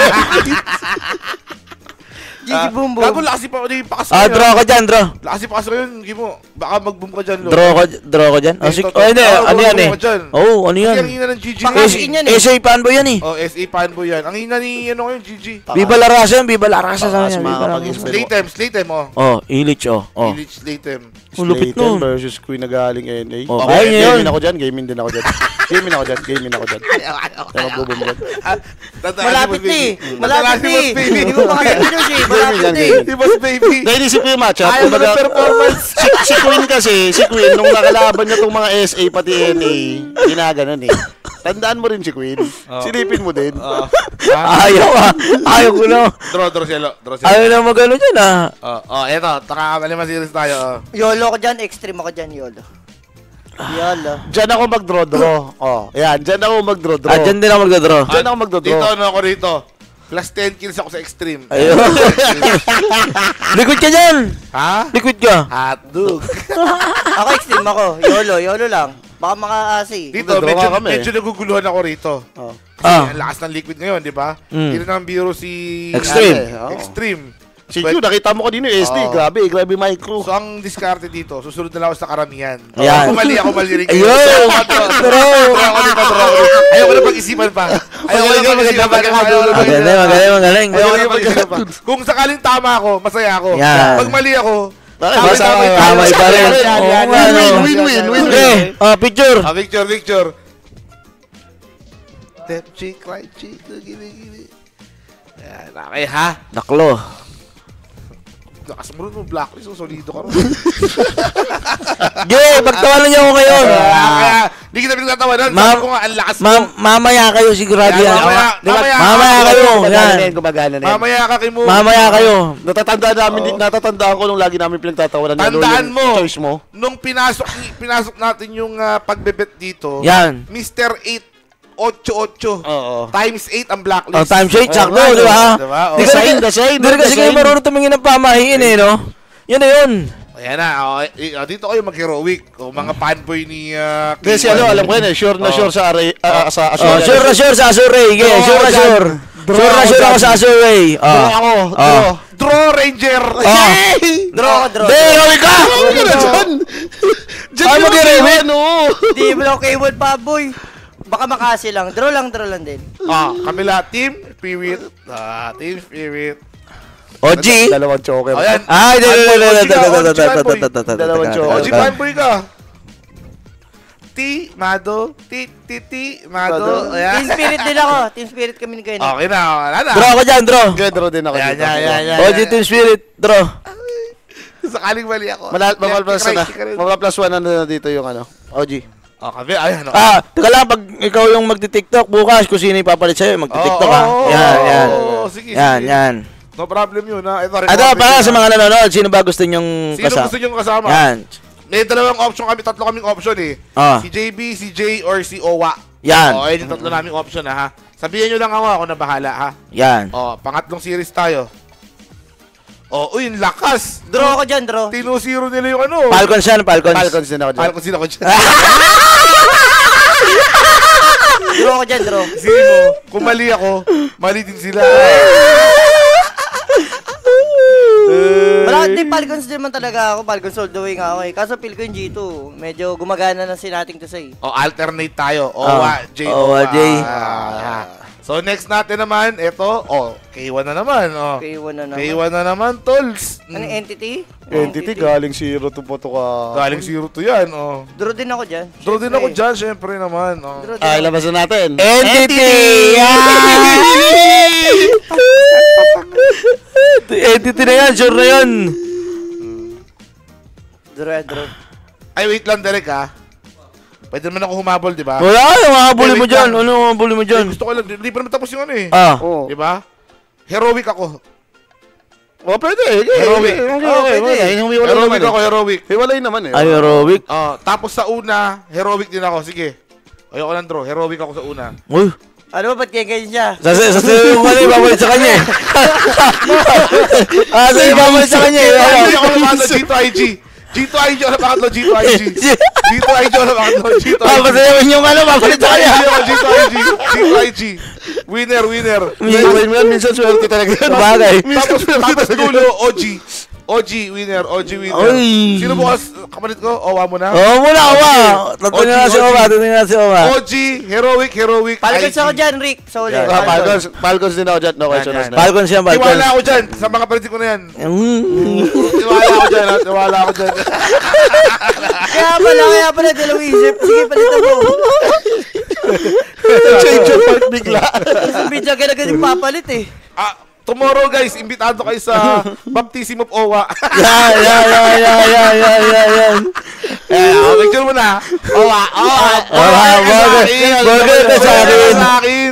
GG boom boom. Gago, lakas pa yung pakas Draw ka dyan, draw. Lakas yung pakas ngayon, Gimo. Baka mag-boom ka dyan, lo. Draw ka dyan. Hindi, ano yan eh. Ano yan? Kasi ang hina ng GG. Pangasiin yan eh. SA fanboy yan eh. SA fanboy yan. Ang hina ni, ngayon, GG. Viva La Raza yan, Viva La Raza sa kanya. Slatem, oh. Illich, Illich, Slatem. Lupit nun. Versus Queen na galing NA. Kaya niya yun. Gaming ako dyan, gaming din ako dyan. Gaming ako dyan. Kaya magbubom dyan. Malapit eh. Malapit eh. Hindi mo makakita nyo siya. Malapit eh. Di Boss Baby. Dahil isip ko yung matchup. Ayaw mo ng performance. Si Queen kasi, nung nakalaban niya tong mga SA pati NA, ginaganon eh. Tandaan mo rin si Queen. Silipin mo din. Ayaw ko na. Draw siya. Ayaw na magano dyan Eto. Taka malima series tayo. YOLO ko dyan. Extreme ako dyan. YOLO. Diyan ako mag-draw. Yan. Diyan ako mag-draw. Dyan din ako mag-draw. Diyan ako mag-draw. Dito, ako rito. Plus 10 kills ako sa extreme. Ayun. Liquid ka dyan. Ha? Liquid ka. Hotdog. Ako extreme ako. YOLO lang. Baka makaasi. Dito, medyo naguguluhan ako rito. Kasi ang lakas ng liquid ngayon, di ba? Hindi na ang biro si... Extreme. Si Q, nakita mo kanino yung SD. Grabe micro. So, ang diskarte dito, susunod na lang ako sa karamihan. Yan. Ako mali rin. Ayun. Ayoko na pag-isipan pa. Magaling. Kung sakaling tama ako, masaya ako. Yan. Pag mali ako, Kamay pa rin. Win-win. Picture. Picture. Step cheek, right cheek. Gili. Yan, okay ha? Naklo. Nakasamunod mo, blacklist, solido ka rin. Pagtawanan niyo ako ngayon. Kaya, hindi kita pinagtatawanan. Sabi ko nga, ang lakas mo. Mamaya kayo sigurado yan. Mamaya kayo. Mamaya ka kay mo. Mamaya kayo. Natatandaan ko nung lagi namin pinagtatawanan. Tandaan mo, choice mo. Nung pinasok natin yung pagbebet dito, Yan. Mr. 888 times 8 ang blacklist. Times 8, sakto, di ba? The same. Hindi kasi kayo marunong tumingin ng pamahiin eh, no? Yan na yun. Ayan na, dito kayo mag-heroic. O mga fanboy ni... Kasi alam ko yan eh, sure sa Azure. Sure sa Azure. Sure ako sa Azure. Draw Ranger! Draw. Heroic ka! Diyan mag-heroic. Di mo lang keyboard pa, boy. Baka makasi lang. Draw lang din. Kamila, Team Spirit. Team Spirit. OG? Dalawang choker. Ayan. Dalawang choker. OG fanboy ka. Mado. Mado. Team Spirit din ako. Team Spirit kami ni Gayna. Okay na, wala na. Draw ka dyan, draw. Draw din ako dito. Yan. OG Team Spirit, draw. Sakaling mali ako. Plus 1 na dito yung OG. Kami, ayan. Teka lang, pag ikaw yung magti-TikTok bukas, kung sino ipapalit sa'yo, magti-TikTok ha. Yan. Sige. Yan. No problem yun ha. Para sa mga nanonood, sino ba gusto nyong kasama? Sino gusto nyong kasama? Yan. May dalawang option kami, tatlo kaming option eh. Si JB, si Jay, or si Owa. Yan. Ayun yung tatlo naming option ha. Sabihin nyo lang ako na bahala ha. Yan. Pangatlong series tayo. Uy, yung lakas. Draw ko dyan, draw. Tinusiro nila yung ano. Falcons yan, Falcons. Falcons din ako dyan. Falcons din ako dyan. Draw ko dyan, draw. Sino? Kung mali ako, mali din sila. Wala, di, Falcons din man talaga ako. Falcons all the way nga ako eh. Kaso feel ko yung G2. Medyo gumagana na si nating to say. O, alternate tayo. Owa, J, Owa, J. So, next natin naman, ito, K1 na naman. K1 na naman. K1 na naman, tolls. Ano entity? Entity, galing 0 to po to ka. Galing 0 to yan, Draw din ako dyan. Draw din ako dyan, syempre naman. Draw din Ay, ako. labasan natin. Entity! Entity na yan, sure na yan. Draw. Ay, wait lang, Derek, ha? Pwede naman ako humabol, di ba? Wala, makabuli mo wait dyan. lang. Ano makabuli mo dyan? Gusto ko lang, di pa naman tapos yung ano eh. Oo. Di ba? Heroic ako. Pwede. Heroic. Heroic ako, heroic. Hiwalay naman eh. Ay, aerobic. Tapos sa una, heroic din ako. Sige. Ayoko ng draw. Heroic ako sa una. Uy. Ano ba, ba't ganyan siya? Sa yung ano, ibabalik sa kanya eh. Sa ibabalik sa kanya eh. Hindi ako napakatlo, G2IG. G2IG ako napakatlo, G2IG. G2IG ako napakatlo, G2IG. Papasayawan yung ano, babalik sa kanya. G2IG. Winner. Hiwalay mo yan, minsan swerte talaga yan. Bagay. Tapos dulo, OG winner. Oy. Sino bukas kapalit ko? Owa mo na? Muna, Owa. Tatanungin na si Owa, OG, heroic. Falcons ako dyan, Rick. Solid. Falcons din ako dyan. No question was na. Falcons yan, Falcons. Tiwala ako dyan. Sa mga palit ko na yan. Tiwala ako dyan. Kaya pala, dalawang isip. Sige, palitan mo. Change of heart bigla. Sa video, agad yung papalit eh. Tomorrow guys, imbitado kayo sa baptism of Owa. Yan. Picture mo na. Owa. Burger ka sa akin.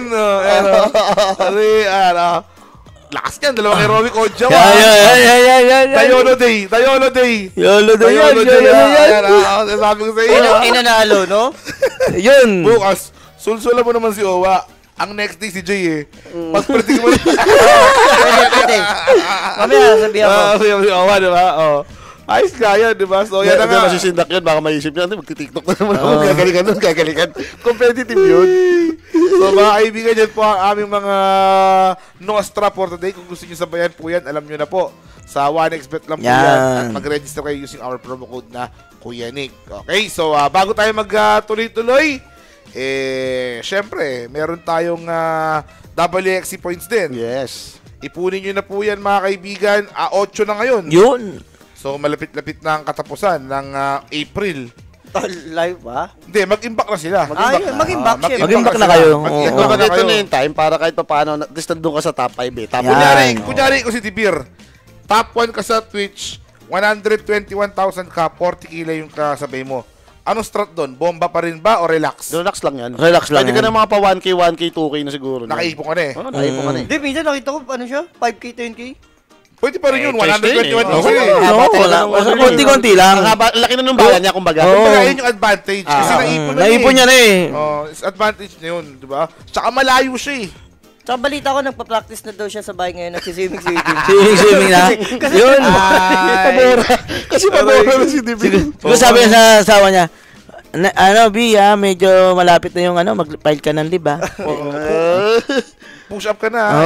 Lakas yan, dalawang heroic Oja. Yan. Dayolo Day. Yolo na yan. Sabi ko sa iyo. Inanalo, no? Yun. Bukas, sulsula mo naman si Owa. Ang next day si Jay eh. Pag-predict mo na. Pwede. Mamaya, sabihan ko. Si Owa, di ba? Ayos ka yan, di ba? So, yan na nga. Masisindak yun, baka maisip niya, magti-tiktok na naman ako. Gagalingan. Competitive yun. So, mga kaibigan, yan po ang aming mga Nostra for today. Kung gusto nyo sabayan po yan, alam nyo na po. Sa 1xbet lang po yan. At mag-register kayo using our promo code na Kuya Nick. Okay, so bago tayo mag-tuloy-tuloy, syempre, meron tayong WXC points din. Yes. Ipunin nyo na po yan, mga kaibigan. 8 na ngayon. Yun. So, malapit-lapit na ang katapusan ng April. Live ba? Hindi, mag-imbak na sila. Mag-imbak siya. Mag-imbak na kayo. Ito ito na yung time para kahit paano, at least nandun ka sa top 5 eh. Top Yan. Kunyari ko si Tibir, top 1 ka sa Twitch, 121,000 ka, 40 kila yung kasabay mo. Anong strat doon? Bomba pa rin ba o relax? Relax lang yan. Relax lang Pwede ka yan. na mga pa 1K, 2K na siguro. Nakaipon ka na eh. Nakaipon ka na eh. Hindi, minsan nakita ko, ano siya? 5K, 10K? Pwede pa rin yun, choice din 121 eh. kasi. Konti-konti lang. Laki na nung bayan niya, kumbaga. Kumbaga, yun yung advantage. Kasi naipon na Naipon niya na eh. Advantage na yun, di ba? Tsaka malayo siya eh. Tsaka balita ko, nagpa-practice na daw siya sa bahay ngayon, nagsiswimming. Swimming na. Yun. Kasi pabora na si Divi. Siguro sabi niya sa asawa niya, B, medyo malapit na yung mag-file ka ng leave, Push up ka na.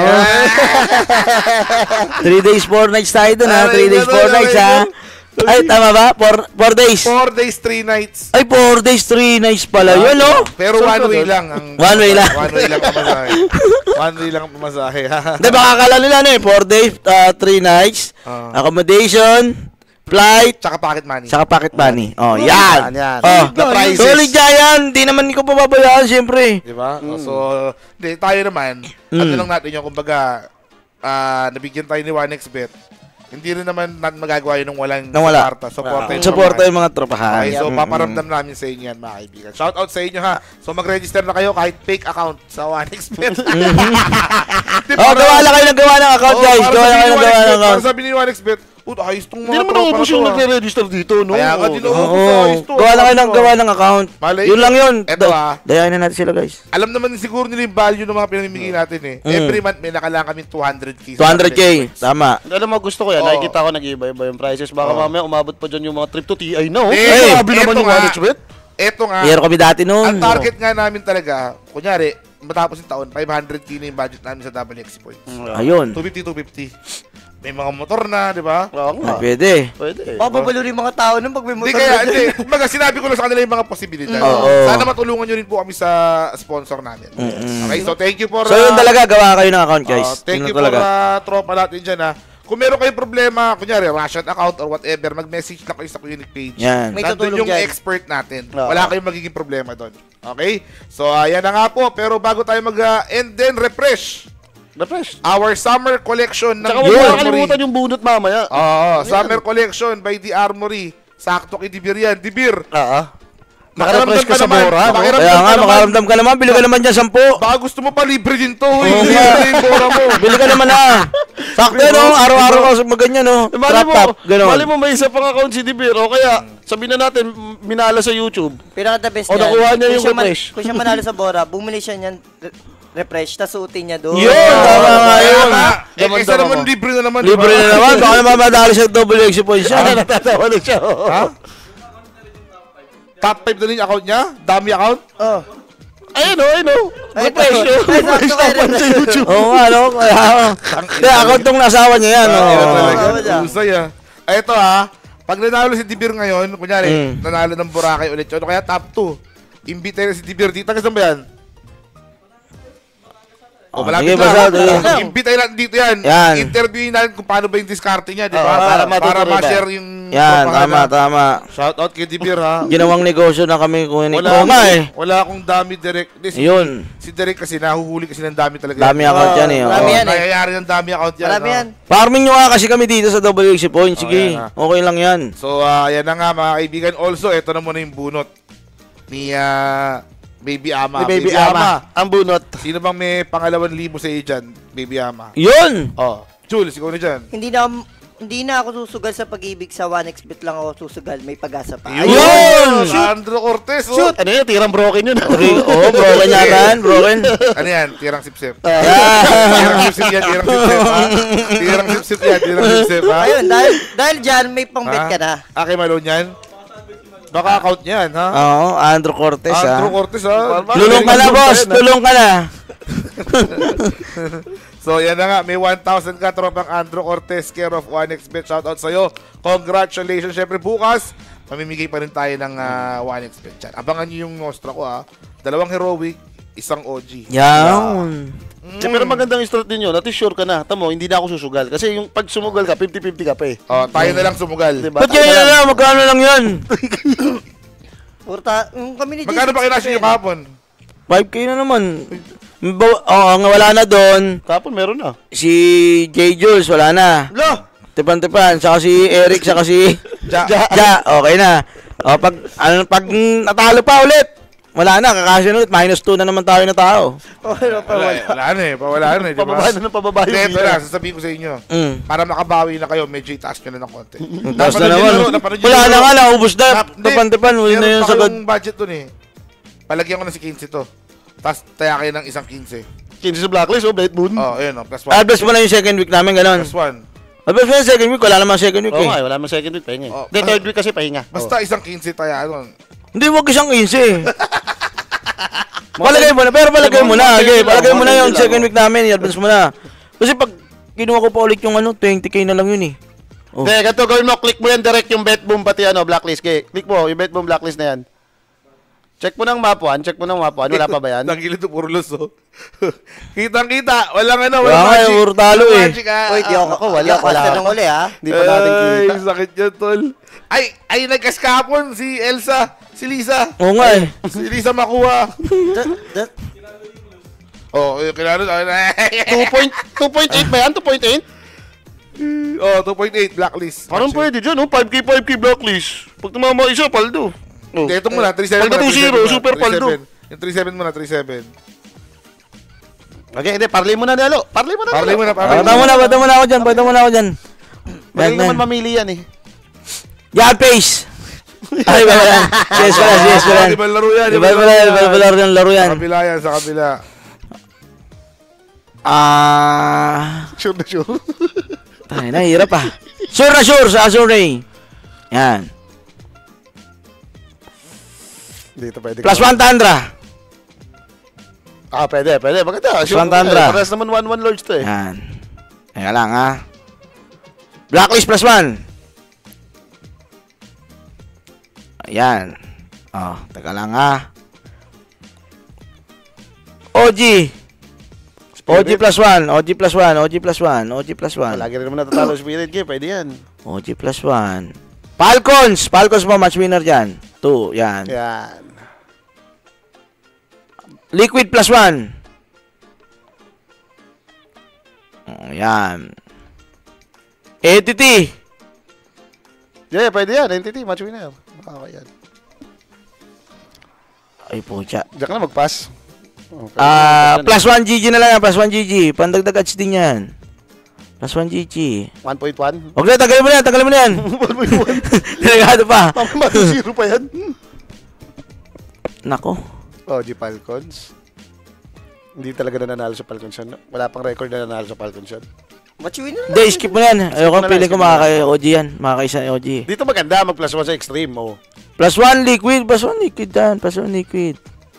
3 days, 4 nights tayo dun, 3 days, 4 nights, Ay, tama ba? 4 days. 4 days, 3 nights. Ay, 4 days, 3 nights pala. Yun, no? Pero one way lang. One way lang. One way lang pamasahe. One way lang pamasahe. Hindi, baka akala nila, 4 days, 3 nights, accommodation, flight, Tsaka pocket money. saka pocket money. Oh, yan. Yan. Oh, The prices. solid yan. Di naman ko pababayaan, siyempre. Di ba? So, tayo naman, ano lang natin yung, kumbaga, nabigyan tayo ni 1xbet. Hindi rin naman natin magagawa yun nung walang wala. Supporta yung mga tropahan. Okay, so paparamdam namin sa inyo yan, mga kaibigan. Shout out sa inyo ha. So mag-register na kayo kahit fake account sa 1xbet. Gawa lang kayo ng account, guys. Gawa lang kayo ng account. Para sabi ni 1xbet, ayos tong Hindi mga naman tropa naubos yung nagre-register dito, no? Kaya nga, di naubos Oo. ayos to. Gawa lang kayo ng account. Malay Yun lang yun. Eto Dayain na natin sila, guys. alam naman siguro nila yung value ng mga pinamimigay natin eh. Every month may nakalang kami 200k. 200k. Tama. Alam mo, gusto ko yan. Oo. Nakikita ko nag-iiba-iba yung prices. Baka mamaya umabot pa dyan yung mga trip to TI na, oh. Eh, Grabe naman eto yung nga. management. Eto nga. Hero kami dati noon. Ang target nga namin talaga, kunyari, matapos yung taon, 500k na yung budget namin sa WXC points. Ayun. 250. may mga motor na, di ba? Oo nga. Pwede. Pwede. Mapabalo rin mga tao nun pag may Hindi motor. kaya, hindi. Kumbaga, sinabi ko lang sa kanila yung mga posibilidad. Oo. Sana matulungan nyo rin po kami sa sponsor namin. Okay, so thank you for... So yun talaga, gawa kayo ng account, guys. thank Yun you for talaga. tropa natin dyan, ha. Kung meron kayong problema, kunyari, Russian account or whatever, mag-message na kayo sa Q-Unique page. Yan. May Nandun tutulong yung dyan. expert natin. Oo. Wala kayong magiging problema doon. Okay? So, ayan na nga po. Pero bago tayo mag-end then, refresh Refresh. our summer collection ng Tsaka The huwag mo Armory. nakalimutan yung bunot mamaya. Oo, summer collection by The Armory. Sakto kay Dibir yan. Dibir, Naka-refresh ka sa naman. Bora, no? Pakiramdam Kaya nga, ka naman. makaramdam ka naman, bili ka naman dyan 10. Baka gusto mo pa libre din to. Oo Hindi nga. na yung Bora mo. Bili ka naman na. Sakto no, araw-araw ka maganyan no. Mali Crop mo, top, gano'n. mali mo may isa pang account si Dibir, o kaya sabihin na natin, minala sa YouTube. Pinaka the best O, yan. nakuha niya Kung yung siya refresh. Kung siya manalo sa Bora, bumili siya niyan refresh, tas suotin niya doon. Yun, tama nga yun. Kaysa naman libre na naman. Libre na naman, baka naman madali sa double exit points Ano, yan. natatawa na siya. Ha? Top 5 na rin yung account niya? Dami account? Oh. Ayun o. Ay, Refresh ito. yun. Ay, Refresh sakto kayo naman sa YouTube. Oo nga, no? Kaya account tong nasawa niya yan, no? Ina talaga. tama siya. Usay ah. Ay, ito ha. Pag nanalo si Dibir ngayon, kunyari, nanalo ng Boracay ulit yun, o kaya top 2. Imbita na si Dibir dito. Taga saan ba yan? O, malapit sige, basta, sige. lang. Imbita natin dito yan. Yan. Interviewin natin kung paano ba yung diskarte niya, di ba? para Para matutunan. ma-share yung... Yan, propaganda. tama. Shout out kay Dibir ha. Ginawang negosyo na kami kunin. Wala, Oo nga eh. wala akong dami direct. Si, Yun. Si Derek kasi nahuhuli kasi ng dami talaga. Dami account yan eh. Marami oo. yan eh. Nayayari ng dami account yan. Marami no? yan. Farming nyo nga kasi kami dito sa double exit points. Sige, yan, ha. okay lang yan. So, yan na nga mga kaibigan. Also, ito na muna yung bunot ni Baby Ama. Ni Baby Ama. Ang bunot. Sino bang may pangalawang libo sa iyo dyan? Baby Ama. Yun! Oh. Jules, ikaw na dyan. Hindi na ako susugal sa pag-ibig, sa 1xbet lang ako susugal, may pag-asa pa. Yun! Sandro Cortez. Oh. Shoot! Ano yun? Tirang broken yun. Oo, broken yata yan, broken. Ano yan? Tirang sip-sip. Ah. Tirang sip-sip yan. Tirang sip-sip ha. Tirang sip-sip yan. Tirang sip-sip ha. Ayun, dahil dyan, may pang-bet ka na. Kay Malone yan? Baka account niyan ha. Oo, Andrew Cortez ha. Andrew Cortez ha. Tulong ka na, boss! Tulong ka na! So, yan na nga. May 1,000 ka tropang Andrew Cortez, care of 1xBet. Shoutout sa'yo. Congratulations. Siyempre, bukas, mamimigay pa rin tayo ng 1xBet dyan. Abangan nyo yung Nostra ko, ha. 2 heroic, 1 OG. Yan. Pero magandang start din yun. At least sure ka na. Tamo, hindi na ako susugal. Kasi yung pag sumugal ka, 50-50 ka pa eh. Tayo na lang sumugal. Diba? Ba't kaya na magkano lang yan? Yung kami ni Magkano ba kinasya nyo kahapon? 5K na naman. Oo, nga wala na doon. Kapon meron na. Si J. Jules, wala na. Lo! Tipan-tipan. Saka si Eric, saka si Ja. Ja, okay na. O, pag natalo pa ulit, wala na, kakasya ulit. -2 na naman tayo na tao. Wala na eh. Pawala na eh. Diba? Pababa na ng pababa yung Ito bida. na, sasabihin ko sa inyo. Mm. Para makabawi na kayo, medyo itaas nyo na ng konti. Tapos na naman. Wala na nga lang, ubos na. Tipan-tipan, wala na yun sa sagad. yung budget dun eh. Palagyan ko na si 15 to. Tapos taya kayo ng isang 15. 15 sa blacklist, oh, Blade Moon. Oh, ayun oh, plus 1. Advance mo na yung second week namin, gano'n. Plus 1. Advance mo na yung second week, wala naman second week Oo eh. nga, wala man second week, pahinga. Oh, Hindi, third week kasi pahinga. Basta isang 15 taya nun. Hindi, wag isang 15. Palagay mo na, pero palagay mo na. Okay, palagay mo na yung second week namin, i-advance mo na. Kasi pag kinuha ko pa ulit yung 20K na lang yun eh. Oh. Hindi, ganito gawin mo, click mo yan direct yung bet boom pati blacklist. Click mo, yung bet boom blacklist na yan. Check mo ng map 1, wala pa ba yan? Nagilid to puro los oh. Kitang-kita, walang Wala nga, magic. puro talo Walang eh. magic, ah. Uy, di ako, wala ng uli ha. Hindi pa natin kita. Ay, sakit yan, tol. Ay, nagkaskapon si Elsa, si Lisa. Oo nga eh. Si Lisa makuha. Oh, kilala. 2.8 ba yan? 2.8? Oh, 2.8 blacklist. Parang pwede dyan, oh. 5K blacklist. Pag tumama isa, paldo. Oh. Hindi, ito muna, 3.7 Pagka muna, 2-0, 3.7 super muna, paldo. 3.7. Yung 3.7 muna, 3.7. Okay, hindi, parlay mo na, Nelo. Parlay mo na. Parlay mo na, Pagta mo na ako dyan. Magaling naman mamili yan eh. Yan, pace! Ay, ba yan? Yes, wala. Di ba laro yan? Iba laro yan. Sa kabila yan, sa kabila. Sure na sure. Tayo na, hirap ah. Sure na sure sa Azure. Yan. Dito pwede. Plus 1 Tandra. Pwede. Maganda. Sure, Tandra. Pares naman 1-1 lords to eh. Yan. Teka lang ha. Blacklist plus 1. Ayan. Oh, teka lang ha. OG. OG plus 1. OG plus 1. OG plus 1. OG plus 1. Lagi rin naman natatalo Spirit Game. Pwede yan. OG plus 1. Falcons. Falcons mo match winner dyan. 2. Yan. Yan. Liquid plus 1. Yan. Entity. Yeah, pwede yan. Entity, match winner. Okay yan. Ay, pucha. Diyan ka na mag-pass. Okay. Plus 1 GG na lang yan. Plus 1 GG. Pandagdag ads din yan. Plus 1 GG. 1.1. Huwag na, tanggalin mo na yan. Tanggalin mo na yan. 1.1. Delegado pa. Mamaya zero pa yan. Nako. OG Falcons. Hindi talaga nananalo sa Falcons yan. Wala pang record na nanalo sa Falcons yan. Match winner lang. Hindi, skip mo na yan. Ayoko, na lang, feeling ko skip na lang. makaka-OG yan. Makakaisa OG. Dito maganda, mag plus 1 sa extreme. Oh. Plus 1 liquid. Plus 1 liquid yan. Plus 1 liquid.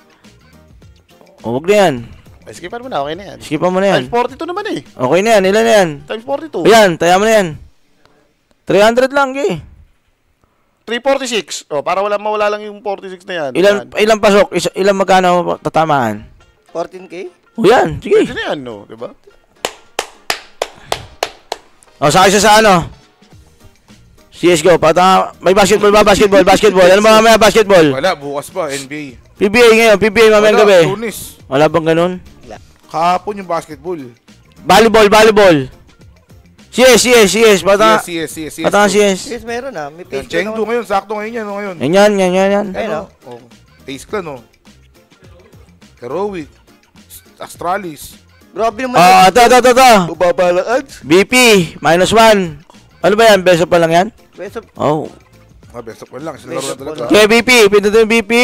O, huwag na yan. Ay, skipan mo na, okay na yan. Skipan mo na yan. Times 42 naman eh. Okay na yan. Ilan na yan? Times 42. Ayan, taya mo na yan. 300 lang, eh. 346. Oh, para mawala lang yung 46 na yan. Ilan pasok? Ilan magkano tatamaan? 14K? O yan, sige. Pwede na yan, no? Diba? O, sakay siya sa ano? CSGO, may basketball ba? Basketball. Ano ba mamaya basketball? Wala, bukas pa, NBA. PBA ngayon, PBA mamayang gabi. Tunis. Wala bang ganun? Kahapon yung basketball. Volleyball. CS. Patanga CS. CS. Yes, meron ah. May Yan, page Chengdu ngayon, sakto ngayon yan, ngayon. Yan. Ayun oh. Oh, Ace Clan, oh. Heroic. Astralis. Grabe naman. Ito. Baba lang ads. BP, -1. Ano ba yan? Beso pa lang yan? Beso. Oh. Best of one lang. Sila laro na talaga. Okay, BP. Pindutin yung BP.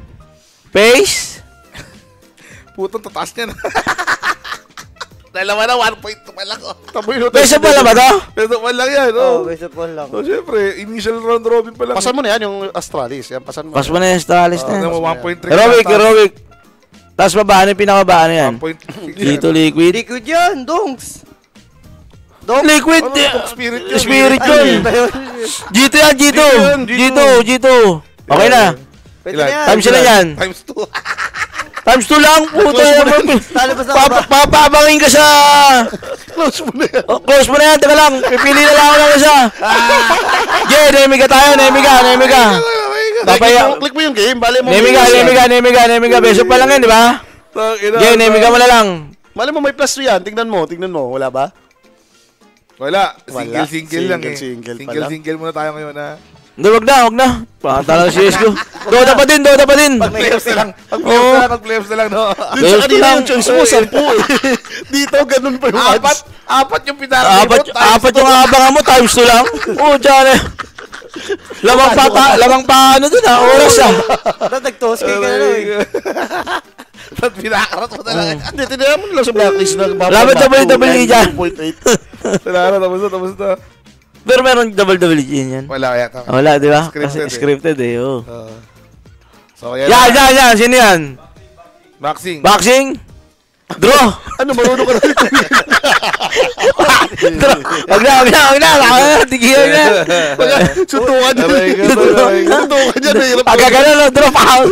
Pace. Putong tataas niya na. Dalawa na, 1.2 pa lang. Oh. Beso pa lang ba to? Beso pa lang yan, Oh, oh. beso po lang. So, syempre, initial round robin pa lang. Pasan mo na yan, yung Astralis. Yan, pasan mo. Pas mo na yung Stralis na yan. Ano mo, 1.3. Heroic. Tapos baba, ano yung pinakababa ano yan? 1.6. Dito liquid. Liquid yan, dongs. Liquid! Ano, spirit yun. Spirit yun! G2 yan, G2! Okay na. Pwede na yan. Times ilan yan? Times 2. Times 2 lang, puto yan. Talo pa sa baba. Papabangin ka sa... Close mo na yan. Close mo na yan, teka lang. Pipili na lang ako ng isa. Jay, Nemiga tayo, Nemiga. Click mo yung game. Bale mo. Nemiga. Beso pa lang yan, di ba? Jay, Nemiga mo na lang. Bale mo may plus 2 yan. Tingnan mo. Wala ba? Wala. Wala. Single lang eh. Single pa lang. Single muna tayo ngayon ha. Hindi, wag na. Pangatala ng CSGO. Dota pa din. Mag-playoffs na lang. Mag-playoffs na lang, no? Dun sa kanina yung choice mo, 10 eh. Dito, ganun pa yung odds. Apat yung pinaka. Apat yung abangan mo, times 2 lang. Oh, dyan eh. Lamang pa ano dun ha, oras ah. Nag-toss ka na lang eh. Ba't pinakarat mo talaga? Hindi, tinira mo lang sa blacklist na Laban WWE dyan. 2.8. Wala na, tapos na. Pero meron WWE yan. Wala yata. Wala, di ba? Scripted Kasi scripted eh, oh. So, yan. Yan. Sino yan? Boxing. Boxing? Draw! Ano, marunong ka na rin. Draw! Wag na. Tigilan na. Suntukan dyan. Suntukan dyan. Mahirap. Pagkagano na, drop out.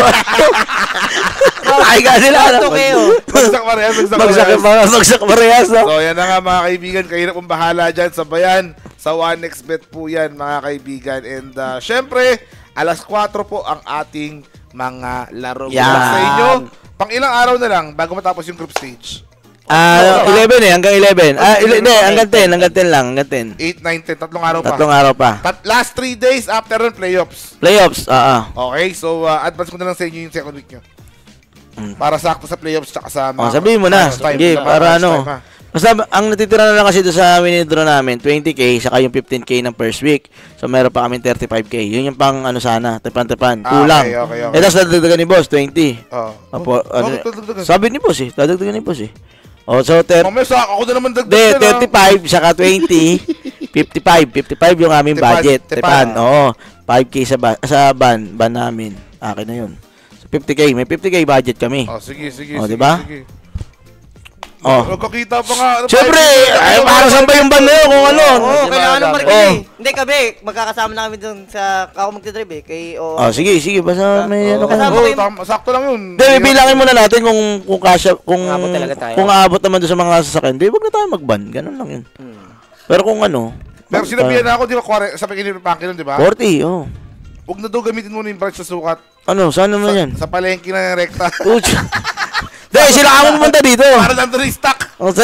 Ay ka sila. Ito kayo. Bagsak parehas. Bagsak parehas. No? So, yan na nga mga kaibigan. Kayo na pong bahala dyan sa bayan. Sa 1xBet po yan mga kaibigan. And syempre, alas 4 po ang ating mga laro. Yan. Sa inyo, pang ilang araw na lang bago matapos yung group stage. 11 eh, hanggang 11. Hanggang 10 lang, hanggang 10. 8, 9, 10, tatlong araw pa. Tatlong araw pa. Last 3 days after nun, playoffs. Playoffs, Okay, so advance ko na lang sa inyo yung second week nyo. Para sakto sa playoffs tsaka sa mga... Sabihin mo na. Sige, para ano. Basta, ang natitira na lang kasi doon sa winidraw namin, 20k, saka yung 15k ng first week. So, meron pa kami 35k. Yun yung pang, ano sana, tepan-tepan. Kulang. Okay. Tapos, dadagdagan ni boss, 20. Oo. Sabi ni boss eh. Dadagdagan ni boss eh. So, Mamaya sa ako na naman dagdag 35, saka 20, 55 yung aming budget. Tepan. Oo. 5k sa ban namin. Akin na yun. So, 50k. May 50k budget kami. Sige. Diba? Oh. Magkakita pa nga. Siyempre, para saan ba yung ban na yun kung ano? Oo, kailangan ng market Oh. eh. Hindi kami, magkakasama na kami dun sa, ako magdadrive eh, kay Sige, basta may ano ka. Kasama Oo, kayo. sakto lang yun. Hindi, bilangin muna natin kung kasya, kung Aabot talaga tayo. kung aabot naman doon sa mga sasakyan, di wag na tayo mag-ban. Ganun lang yun. Pero kung ano, Pero sinabihan na ako, di ba, sabi kayo ni Pangki nun, di ba? 40, oh. Huwag na daw gamitin mo yung branch sa sukat. Ano, saan naman yan? Sa palengke na yung rekta. Pucha. Hindi, sila ang pumunta dito. Para nandun yung stock.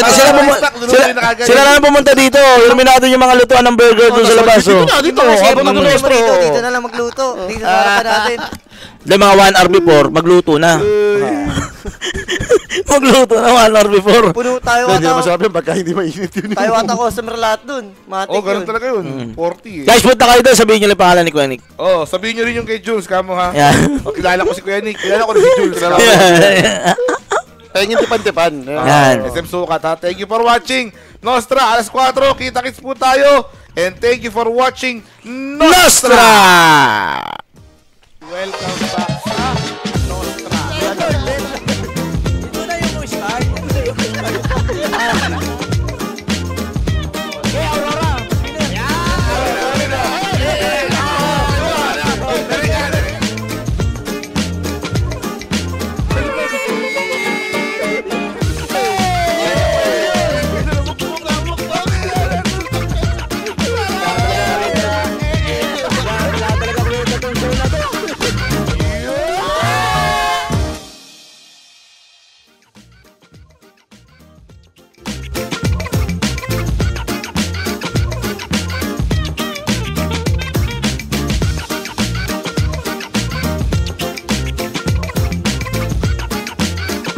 Sila lang pumunta dito. Inumin natin yung mga lutuan ng burger doon sa labas. Dito na, dito. Habang nag-nostro. Dito na lang magluto. Dito sa harapan natin. Hindi, mga 1 hour before, magluto na. Magluto na 1 hour before. Puno tayo Hindi na ata. masarap yun pagka hindi mainit yun. Tayo ata customer lahat dun. Matik Oh, ganun yun. talaga yun. 40 eh. Guys, punta kayo doon. Sabihin nyo lang yung pangalan ni Kuya Nick. Oh, sabihin nyo rin yung kay Jules, kamo ha. Yan. Oh, kilala ko si Kuya Nick. Kilala ko rin si Jules. Pahingin tipan-tipan. Yan. SM Sukat ha. Thank you for watching. Nostra, alas 4. Kita-kits po tayo. And thank you for watching Nostra! Nostra! Welcome back